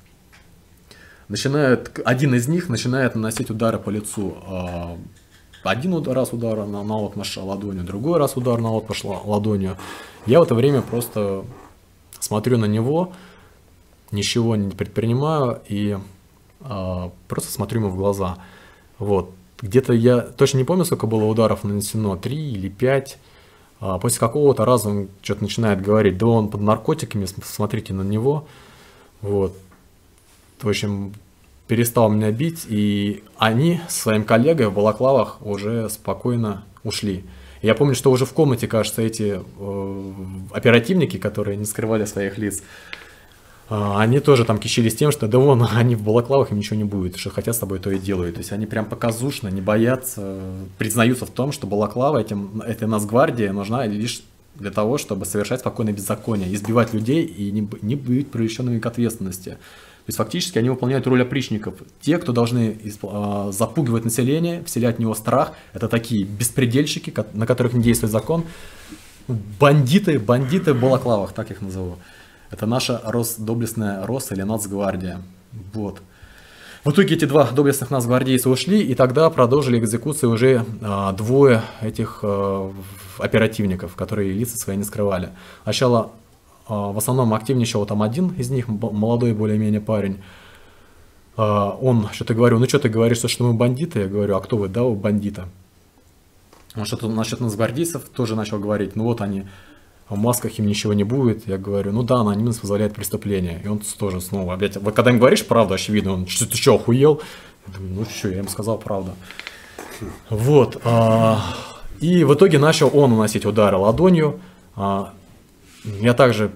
один из них начинает наносить удары по лицу. Один раз удар на лоб пошла ладонью, другой раз удар на лоб пошла ладонью. Я в это время просто смотрю на него, ничего не предпринимаю и просто смотрю ему в глаза. Вот. Где-то я точно не помню, сколько было ударов нанесено, 3 или 5. После какого-то раза он что-то начинает говорить, да он под наркотиками, смотрите на него. Вот. В общем, перестал меня бить, и они с своим коллегой в балаклавах уже спокойно ушли. Я помню, что уже в комнате, кажется, эти оперативники, которые не скрывали своих лиц, они тоже там кичились тем, что да вон, они в балаклавах, им ничего не будет, что хотят с тобой, то и делают. То есть они прям показушно, не боятся, признаются в том, что балаклава, эта нацгвардия нужна лишь для того, чтобы совершать спокойное беззаконие, избивать людей и не быть привлеченными к ответственности. То есть фактически они выполняют роль опричников. Те, кто должны запугивать население, вселять в него страх, это такие беспредельщики, на которых не действует закон. Бандиты в балаклавах, так их назову. Это наша доблестная Рос или Нацгвардия. Вот. В итоге эти два доблестных нацгвардейца ушли, и тогда продолжили экзекуцию уже двое этих оперативников, которые лица свои не скрывали. Сначала в основном активничал там один из них, молодой более-менее парень. Он что-то говорил, ну что ты говоришь, что мы бандиты? Я говорю, а кто вы? Да, вы бандиты. Он что-то насчет нацгвардейцев тоже начал говорить, ну вот они, в масках им ничего не будет. Я говорю, ну да, анонимность позволяет преступление. И он тоже снова опять, вот когда им говоришь правду, очевидно, он, ты что, охуел? Я думаю, ну что, я им сказал правду. Вот. И в итоге начал он наносить удары ладонью. Я также,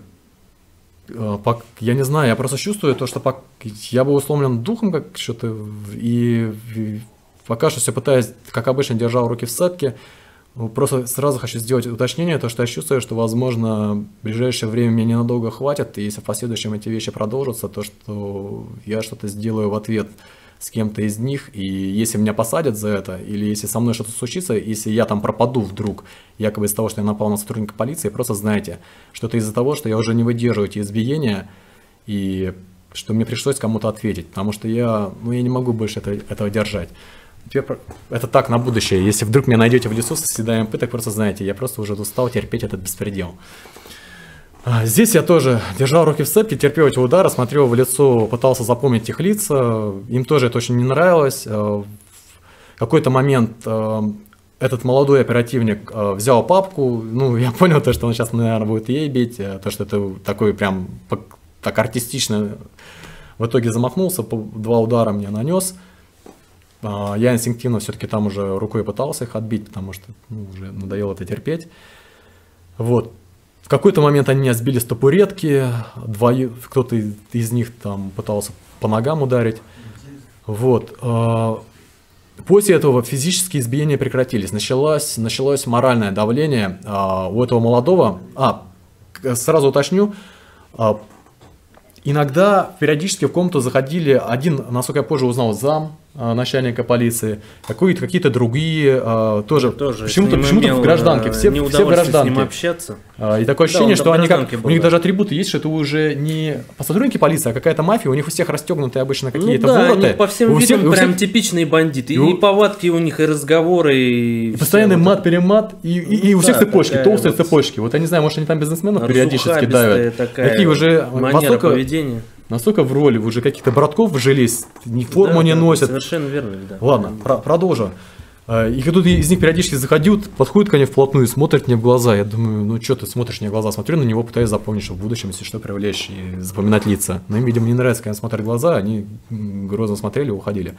я не знаю, я просто чувствую то, что я был усломлен духом, как что-то, и пока что все пытаюсь, как обычно, держал руки в сцепке. Просто сразу хочу сделать уточнение, то, что я чувствую, что, возможно, в ближайшее время мне ненадолго хватит, и если в последующем эти вещи продолжатся, то, что я что-то сделаю в ответ с кем-то из них, и если меня посадят за это, или если со мной что-то случится, если я там пропаду вдруг, якобы из-за того, что я напал на сотрудника полиции, просто знайте, что это из-за того, что я уже не выдерживаю эти избиения, и что мне пришлось кому-то ответить, потому что я не могу больше этого держать. Это так на будущее, если вдруг меня найдете в лесу со следами пыток, просто знаете, я просто уже устал терпеть этот беспредел. Здесь я тоже держал руки в цепке, терпел эти удары, смотрел в лицо, пытался запомнить их лица, им тоже это очень не нравилось. В какой-то момент этот молодой оперативник взял папку, я понял то, что он сейчас, наверное, будет ей бить, то, что это такой прям так артистично В итоге замахнулся, 2 удара мне нанес. Я инстинктивно все-таки там уже рукой пытался их отбить, потому что уже надоело это терпеть. Вот. В какой-то момент они меня сбили с табуретки, кто-то из них там пытался по ногам ударить. Вот. После этого физические избиения прекратились. Началось моральное давление у этого молодого. Сразу уточню. Иногда периодически в комнату заходили один, насколько я позже узнал, зам начальника полиции, какие-то другие тоже почему-то в гражданке, все в гражданке.
С ним общаться.
И такое ощущение, что у них даже атрибуты есть, что это уже не сотрудники полиции, а какая-то мафия, у них у всех расстегнутые обычно какие-то вороты.
Они по всем видам прям типичные бандиты, и повадки у них, и разговоры,
и постоянный мат-перемат, и у всех цепочки, толстые цепочки. Вот я не знаю, может они там бизнесменов периодически давят. Такие уже
манера поведения.
Настолько в роли уже каких-то братков вжились, ни форму не носят.
Совершенно верно, да.
Ладно, продолжу. И кто-то из них периодически заходит, подходит ко мне вплотную и смотрит мне в глаза. Я думаю, ну что ты смотришь мне в глаза? Смотрю на него, пытаюсь запомнить, чтобы в будущем, если что, привлечь и запоминать лица. Но им, видимо, не нравится, когда смотрят в глаза, они грозно смотрели и уходили.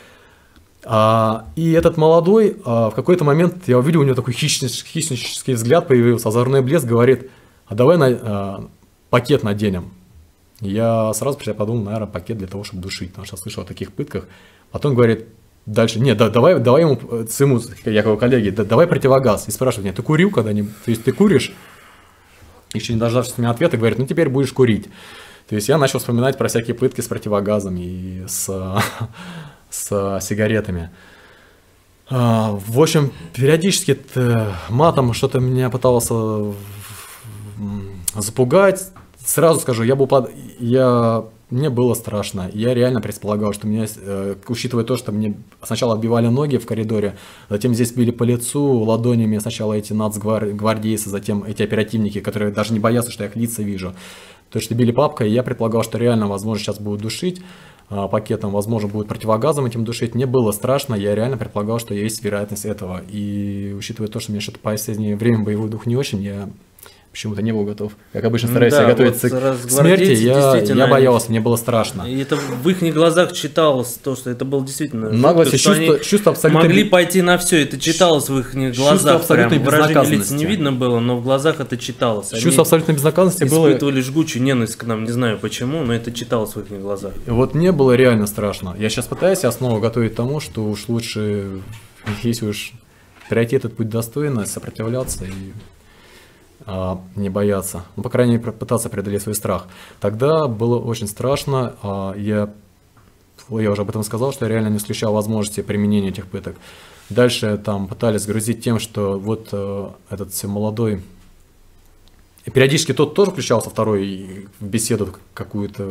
И этот молодой, в какой-то момент я увидел, у него такой хищнический взгляд появился, озорной блеск, говорит, а давай пакет наденем. Я сразу подумал, наверное, пакет для того, чтобы душить, потому что слышал о таких пытках. Потом говорит дальше, нет, давай ему, своему, я его коллеге, давай противогаз. И спрашивает меня, ты курил когда-нибудь? То есть ты куришь? Еще не дождавшись от меня ответа, говорит, ну теперь будешь курить. То есть я начал вспоминать про всякие пытки с противогазом и с сигаретами. В общем, периодически матом что-то меня пытался запугать. Сразу скажу, мне было страшно. Я реально предполагал, что меня, учитывая то, что мне сначала отбивали ноги в коридоре, затем здесь били по лицу ладонями, сначала эти нацгвардейцы, затем эти оперативники, которые даже не боятся, что я их лица вижу. То, что били папкой, я предполагал, что реально, возможно, сейчас будут душить пакетом, возможно, будет противогазом этим душить. Мне было страшно, я реально предполагал, что есть вероятность этого. И учитывая то, что мне что-то по последнее время боевой дух не очень, я почему-то не был готов. Как обычно стараюсь готовиться к смерти, я боялся, мне было страшно.
И это в их глазах читалось, то, что это было действительно...
Наглость и чувство абсолютно...
Могли пойти на все, это читалось в их глазах. Прям выражение лиц не видно было, но в глазах это читалось.
Чувство абсолютной безнаказанности было...
Испытывали жгучую ненависть к нам, не знаю почему, но это читалось в их глазах.
Вот мне было реально страшно. Я сейчас пытаюсь основу готовить тому, что уж лучше, если уж пройти этот путь достойно, сопротивляться и... не бояться, ну, по крайней мере, пытаться преодолеть свой страх. Тогда было очень страшно, я уже об этом сказал, что я реально не исключал возможности применения этих пыток. Дальше там пытались грузить тем, что вот этот молодой, и периодически тот тоже включался второй в беседу какую-то.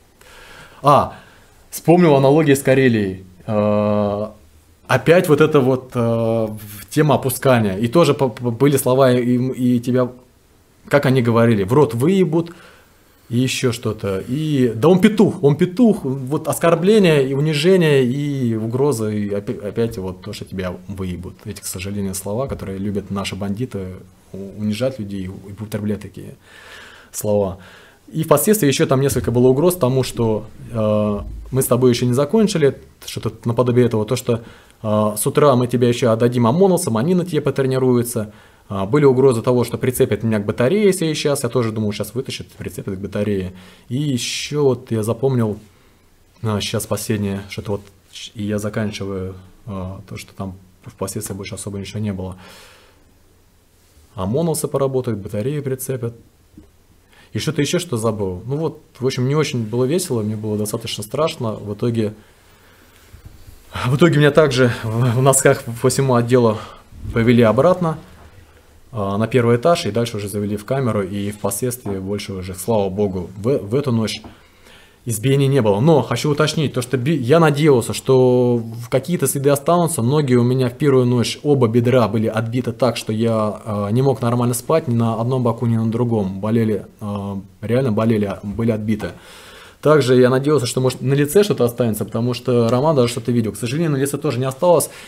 Вспомнил аналогию с Карелией. Опять вот эта вот тема опускания. И тоже были слова и тебя, как они говорили, в рот выебут, и еще что-то. И да он петух, вот оскорбление и унижение, и угроза, и опять вот то, что тебя выебут. Эти, к сожалению, слова, которые любят наши бандиты, унижать людей и употреблять такие слова. И впоследствии еще там несколько было угроз тому, что мы с тобой еще не закончили, что-то наподобие этого, то, что с утра мы тебя еще отдадим ОМОНовцам, они на тебе потренируются. Были угрозы того, что прицепят меня к батарее, если я сейчас, я тоже думал, сейчас вытащат, прицепят к батарее. И еще вот я запомнил, сейчас последнее, что-то вот, и я заканчиваю то, что там впоследствии больше особо ничего не было. ОМОНовцы поработают, батареи прицепят. И что-то еще, что забыл. Ну вот, в общем, не очень было весело, мне было достаточно страшно. В итоге меня также в носках по всему отделу повели обратно на первый этаж, и дальше уже завели в камеру, и впоследствии больше уже, слава богу, в эту ночь избиений не было. Но хочу уточнить, то, что я надеялся, что какие-то следы останутся. Ноги у меня в первую ночь, оба бедра были отбиты так, что я не мог нормально спать ни на одном боку, ни на другом. Болели, реально болели, были отбиты. Также я надеялся, что может на лице что-то останется, потому что Роман даже что-то видел. К сожалению, на лице тоже не осталось.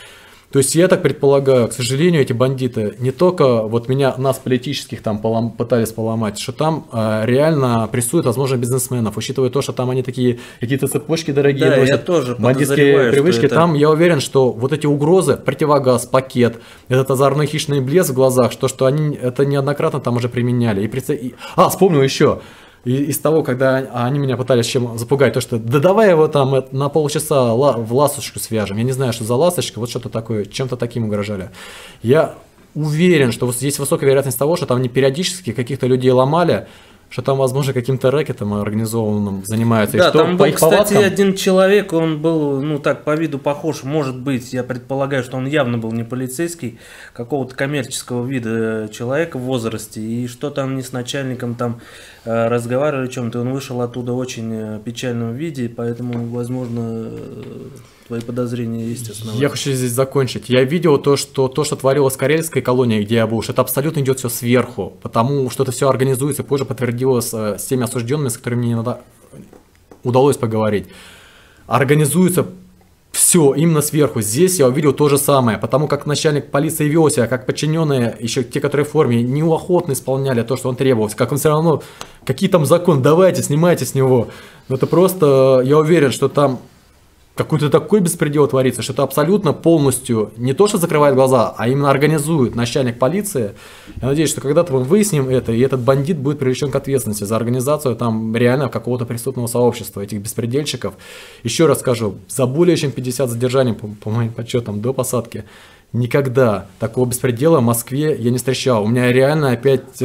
То есть я так предполагаю, к сожалению, эти бандиты не только вот нас политических там пытались поломать, что там реально прессуют, возможно, бизнесменов, учитывая то, что там они такие какие-то цепочки дорогие
Да, я
носят,
тоже
бандитские
подозреваю,
привычки.
что
Там я уверен, что вот эти угрозы, противогаз, пакет, этот озорной хищный блеск в глазах, что они это неоднократно там уже применяли. Вспомнил еще. Из того, когда они меня пытались чем запугать, то что да давай его там на полчаса в ласточку свяжем. Я не знаю, что за ласточка, вот что-то такое, чем-то таким угрожали. Я уверен, что есть высокая вероятность того, что там они периодически каких-то людей ломали, что там, возможно, каким-то рэкетом организованным занимаются.
Да,
и что
там
по
был,
их
кстати,
повадкам...
один человек, он был, ну так, по виду похож, может быть, я предполагаю, что он явно был не полицейский, какого-то коммерческого вида человека в возрасте, и что там они с начальником там разговаривали о чем-то, он вышел оттуда в очень печальном виде, поэтому, возможно, твои подозрения есть основания.
Я хочу здесь закончить. Я видел то, что творилось в карельской колонии, где я был, что это абсолютно идет все сверху, потому что это все организуется, позже подтвердилось с теми осужденными, с которыми мне иногда удалось поговорить. Организуется все именно сверху. Здесь я увидел то же самое, потому как начальник полиции вел себя, как подчиненные, еще те, которые в форме, неохотно исполняли то, что он требовал, как он все равно, какие там законы, давайте, снимайте с него. Но это просто, я уверен, что там какой-то такой беспредел творится, что это абсолютно полностью не то, что закрывает глаза, а именно организует начальник полиции. Я надеюсь, что когда-то мы выясним это, и этот бандит будет привлечен к ответственности за организацию там реально какого-то преступного сообщества, этих беспредельщиков. Еще раз скажу, за более чем 50 задержаний, по моим подсчетам, до посадки, никогда такого беспредела в Москве я не встречал. У меня реально опять...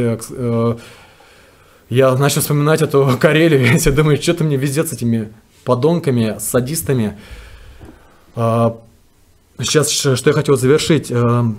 я начал вспоминать эту Карелию, я думаю, что-то мне везде с этими подонками, с садистами. Сейчас, что я хотел завершить.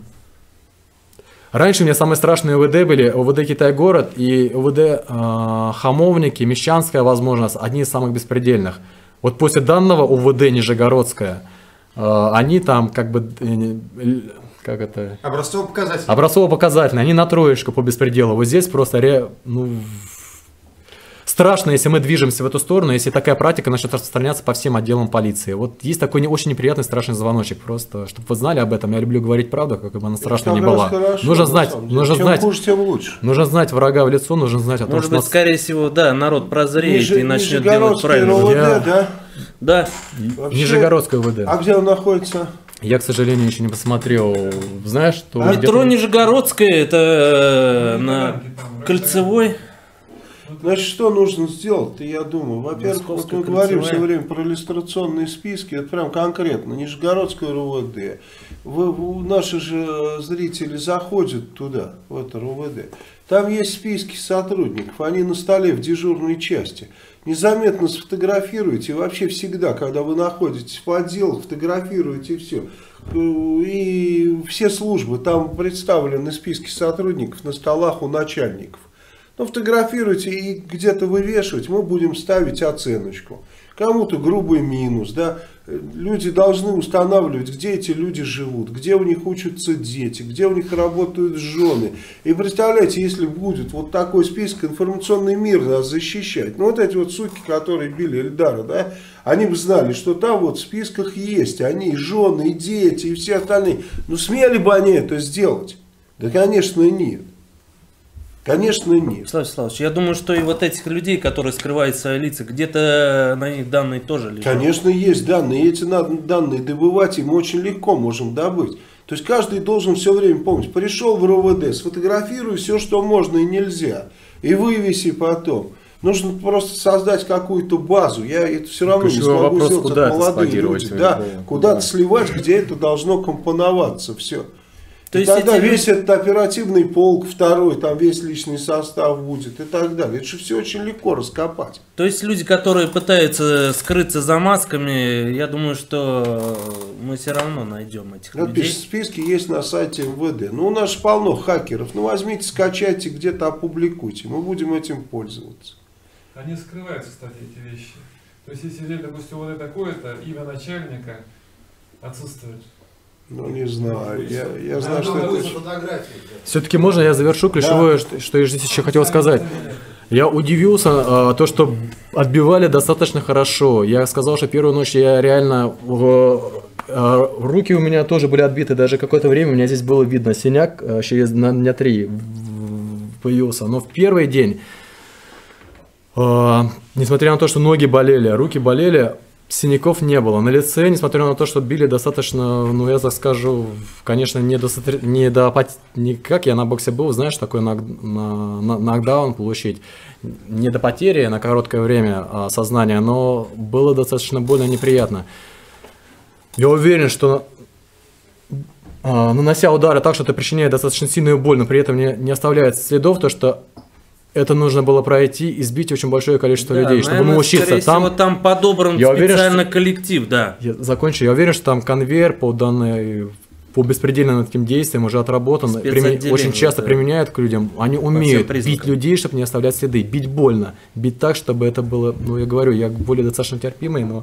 Раньше у меня самые страшные ОВД были ОВД Китай-город и ОВД Хамовники, Мещанская, возможно, одни из самых беспредельных. Вот после данного ОВД Нижегородская, они там как бы... Как это?
Образцово-показательно.
Образцово-показательно. Они на троечку по беспределу. Вот здесь просто... Страшно, если мы движемся в эту сторону, если такая практика начнет распространяться по всем отделам полиции. Вот есть такой не очень неприятный страшный звоночек. Просто, чтобы вы знали об этом, я люблю говорить правду, как бы она страшная не была.
Хорошо,
нужно знать,
чем хуже, тем лучше.
Нужно знать врага в лицо, нужно знать о том,
Может
что...
быть, скорее всего, да, народ прозреет и начнет делать правильно.
РОВД, да?
Да.
Вообще...
Нижегородская ОВД.
А где он находится?
Я, к сожалению, еще не посмотрел. Знаешь, что...
Метро Нижегородская, это на Кольцевой.
Значит, что нужно сделать? Я думаю, во-первых, вот мы говорим все время про иллюстрационные списки, это прям конкретно, Нижегородское РОВД. Наши же зрители заходят туда, в это РОВД. Там есть списки сотрудников, они на столе в дежурной части. Незаметно сфотографируйте, вообще всегда, когда вы находитесь в отделах, фотографируйте все. И все службы, там представлены списки сотрудников на столах у начальников. Ну, фотографируйте и где-то вывешивать, мы будем ставить оценочку. Кому-то грубый минус, да. Люди должны устанавливать, где эти люди живут, где у них учатся дети, где у них работают жены. И представляете, если будет вот такой список, информационный мир нас защищать. Ну, вот эти вот суки, которые били Эльдара, да, они бы знали, что там вот в списках есть они, и жены, и дети, и все остальные. Ну, смели бы они это сделать? Да, конечно, нет. Конечно, нет.
Слава Славович, я думаю, что и вот этих людей, которые скрывают свои лица, где-то на них данные тоже лежат.
Конечно, есть данные. И эти данные добывать им очень легко можем добыть. То есть каждый должен все время помнить. Пришел в РОВД, сфотографируй все, что можно и нельзя. И вывеси потом. Нужно просто создать какую-то базу. Я это все равно не смогу сделать, как молодые люди. Да, куда-то сливать, где это должно компоноваться. Все. То есть тогда весь этот оперативный полк, второй, там весь личный состав будет и так далее. Это же все очень легко раскопать.
То есть люди, которые пытаются скрыться за масками, я думаю, что мы все равно найдем этих людей.
Списки есть на сайте МВД. Ну, у нас же полно хакеров. Ну, возьмите, скачайте, где-то опубликуйте. Мы будем этим пользоваться.
Они скрываются, кстати, эти вещи. То есть, если взять, допустим, вот такое-то, имя начальника отсутствует.
Ну, не знаю. Я знаю, что это...
Все-таки можно я завершу ключевое, да. что я здесь еще хотел сказать. Я удивился, то, что отбивали достаточно хорошо. Я сказал, что первую ночь я реально Руки у меня тоже были отбиты, даже какое-то время у меня здесь было видно синяк, через дня 3 появился. Но в первый день, несмотря на то, что ноги болели, руки болели, синяков не было. На лице, несмотря на то, что били достаточно, ну я так скажу, конечно, не как я на боксе был, знаешь, такой нокдаун получить. Не до потери на короткое время сознания, но было достаточно больно и неприятно. Я уверен, что нанося удары так, что это причиняет достаточно сильную боль, но при этом не оставляет следов, то что это нужно было пройти и сбить очень большое количество людей, чтобы научиться.
Там подобран специально коллектив, да.
Я закончу. Я уверен, что там конвейер по беспредельным таким действиям уже отработан. Очень часто применяют к людям. Они умеют бить людей, чтобы не оставлять следы. Бить больно. Бить так, чтобы это было... Ну, я говорю, я более достаточно терпимый, но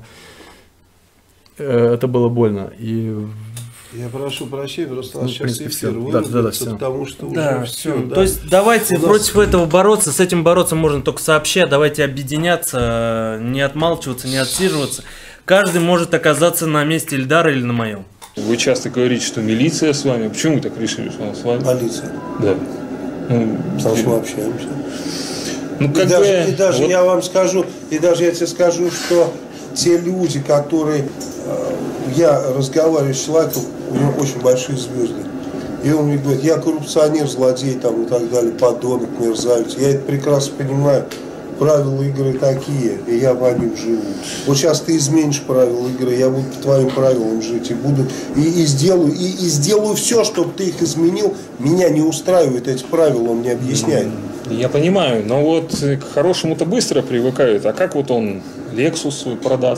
это было больно. И...
Я прошу прощения, просто у нас сейчас эфир
вырубится,
потому что уже все.
То есть давайте против этого бороться, с этим бороться можно только сообща, давайте объединяться, не отмалчиваться, не отсиживаться. Каждый может оказаться на месте Ильдара или на моем.
Вы часто говорите, что милиция с вами. Почему вы так решили, что она с вами?
Полиция.
Да.
Потому что мы общаемся.
И
даже я вам скажу, и даже я тебе скажу, что те люди, которые... Я разговариваю с человеком, у него очень большие звезды. И он мне говорит, я коррупционер, злодей там, и так далее, подонок, мерзавец. Я это прекрасно понимаю. Правила игры такие, и я по ним живу. Вот сейчас ты изменишь правила игры, я буду по твоим правилам жить и буду и сделаю все, чтобы ты их изменил. Меня не устраивает эти правила, он мне объясняет.
Я понимаю, но вот к хорошему-то быстро привыкают. А как вот он Lexus свой продаст?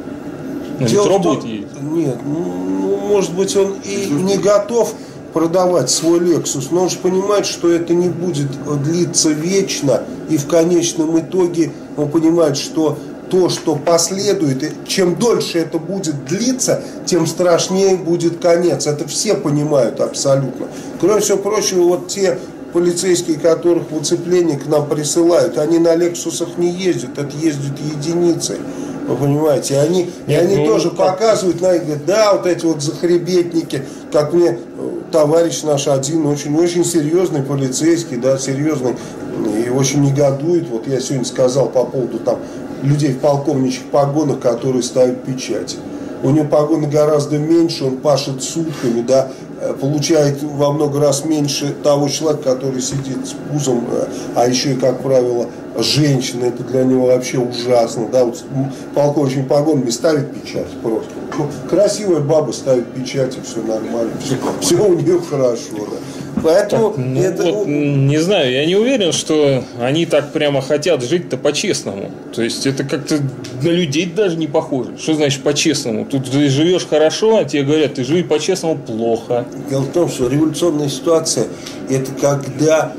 Дело в том, нет, может быть, он и не готов продавать свой Lexus, но он же понимает, что это не будет длиться вечно, и в конечном итоге он понимает, что то, что последует, чем дольше это будет длиться, тем страшнее будет конец. Это все понимают абсолютно. Кроме всего прочего, вот те полицейские, которых в оцепление к нам присылают, они на Лексусах не ездят, это ездят единицы. Вы понимаете, они тоже показывают, говорят, да, вот эти вот захребетники, как мне товарищ наш один, очень серьезный полицейский, да, серьезный, и очень негодует. Вот я сегодня сказал по поводу там людей в полковничьих погонах, которые ставят печати. У него погоны гораздо меньше, он пашет сутками, да, получает во много раз меньше того человека, который сидит с пузом, а еще и, как правило, женщина, это для него вообще ужасно, да, вот полковничьими погонами ставит печать просто. Ну, красивая баба ставит печать, и все нормально, все у нее хорошо, да. Поэтому
так, не знаю, я не уверен, что они так прямо хотят жить-то по-честному. То есть это как-то на людей даже не похоже. Что значит по-честному? Тут ты живешь хорошо, а тебе говорят, ты живи по-честному плохо.
Дело в том, что революционная ситуация это когда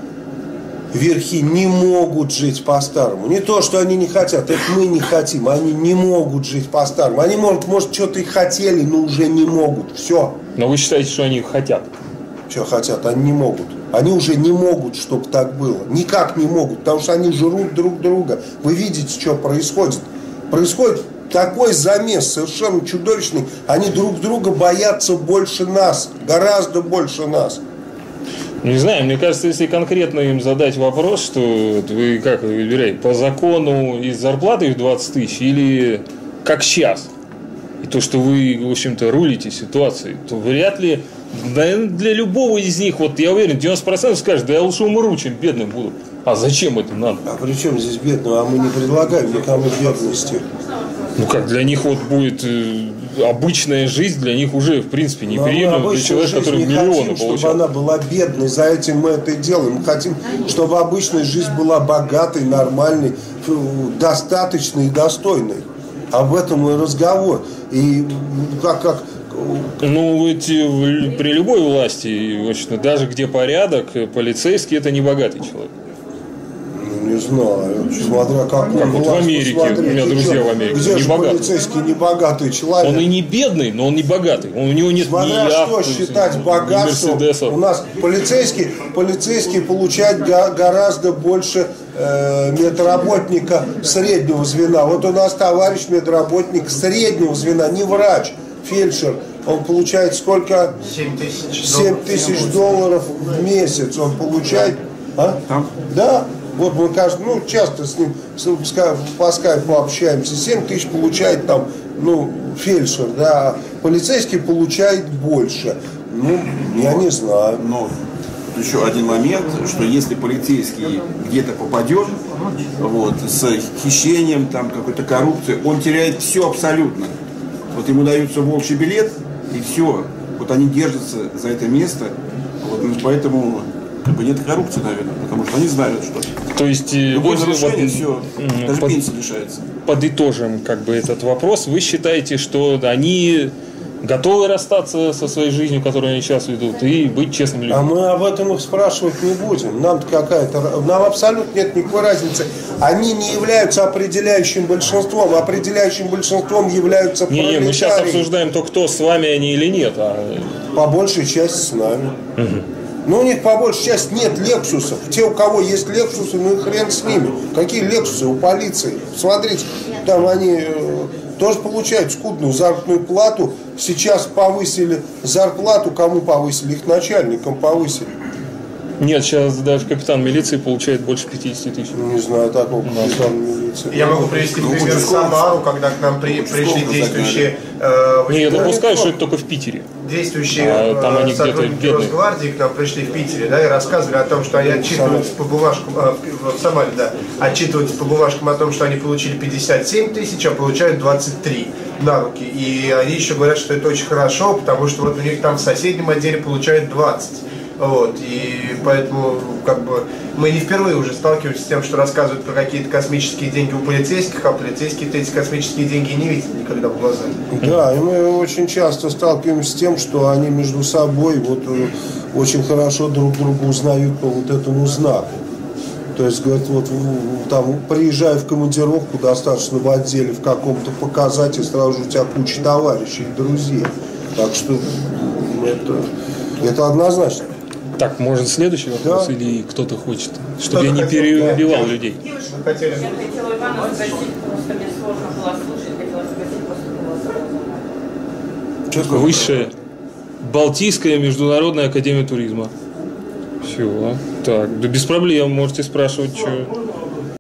верхи не могут жить по-старому. Не то, что они не хотят, это мы не хотим. Они не могут жить по-старому. Они, может, что-то и хотели, но уже не могут. Все.
Но вы считаете, что они хотят?
Что хотят, они не могут. Они уже не могут, чтобы так было. Никак не могут, потому что они жрут друг друга. Вы видите, что происходит? Происходит такой замес совершенно чудовищный. Они друг друга боятся больше нас, гораздо больше нас.
Не знаю, мне кажется, если конкретно им задать вопрос, что вы как вы выбираете, по закону из зарплаты в 20 тысяч или как сейчас, и то, что вы, в общем-то, рулите ситуацией, то вряд ли, для любого из них, вот я уверен, 90% скажет, да я лучше умру, чем бедным буду. А зачем это надо?
А при чем здесь бедного? А мы не предлагаем никому бедности.
Ну как, для них вот будет обычная жизнь, для них уже в принципе неприемлемо для человека, который миллионы получал.
Чтобы она была бедной, за этим мы это и делаем. Мы хотим, чтобы обычная жизнь была богатой, нормальной, достаточной и достойной. Об этом и разговор. И как
ну, ведь при любой власти, в общем-то, даже где порядок, полицейский это не богатый человек.
Не знаю, смотря как
вот в Америке, у меня друзья в Америке,
где
не
же
богатый.
Полицейский не богатый человек?
Он и не бедный, но он не богатый. У него нет
смотря
ни яхт,
что считать богатством. У нас полицейский получает гораздо больше медработника среднего звена. Вот у нас товарищ медработник среднего звена, не врач, фельдшер, Он получает сколько?
7 тысяч
7 тысяч долларов в месяц он получает. А? Да. Вот мы часто с ним по скайпу общаемся. 7 тысяч получает там, фельдшер, да, а полицейский получает больше. Я не знаю.
Но еще один момент, что если полицейский где-то попадет, с хищением, там, какой-то коррупцией, он теряет все абсолютно. Вот ему дается волчий билет, и все. Вот они держатся за это место. Поэтому нет коррупции, наверное, потому что они знают, что
То есть
любое нарушение, все, даже пенсия лишается.
Подытожим этот вопрос. Вы считаете, что они готовы расстаться со своей жизнью, которую они сейчас ведут, и быть честными людьми?
А мы об этом их спрашивать не будем. Нам абсолютно нет никакой разницы. Они не являются определяющим большинством. Определяющим большинством являются пролетарии.
Мы сейчас обсуждаем то, кто с вами они или нет.
По большей части с нами. Но у них по большей части нет лексусов. Те, у кого есть лексусы, и хрен с ними. Какие лексусы у полиции? Смотрите, там они тоже получают скудную заработную плату. Сейчас повысили зарплату. Кому повысили? Их начальникам повысили.
Нет, сейчас даже капитан милиции получает больше 50 тысяч.
Не знаю такого капитана милиции.
Я могу привести в пример Самару, когда к нам пришли действующие...
Нет, я могу сказать, что это только в Питере.
Действующие сотрудники Росгвардии к нам пришли в Питере, да, и рассказывали о том, что они отчитываются по бумажкам, в Самаре, да, отчитываются по бумажкам о том, что они получили 57 тысяч, а получают 23 на руки. И они еще говорят, что это очень хорошо, потому что вот у них там в соседнем отделе получают 20. И поэтому мы не впервые уже сталкиваемся с тем, что рассказывают про какие-то космические деньги у полицейских, а полицейские-то эти космические деньги не видят никогда в глаза.
Да, и мы очень часто сталкиваемся с тем, что они между собой очень хорошо друг друга узнают по этому знаку. То есть, говорят, там, приезжая в командировку, достаточно в отделе в каком-то показать, и сразу же у тебя куча товарищей и друзей. Так что это однозначно.
Так, может, следующий вопрос,
да.
Или кто-то хочет, чтобы я не переубивал людей?
Я хотела Ивана спросить, просто мне сложно было слушать, хотела спросить, после того.
Высшая Балтийская международная академия туризма. Все, так, да без проблем, можете спрашивать, что.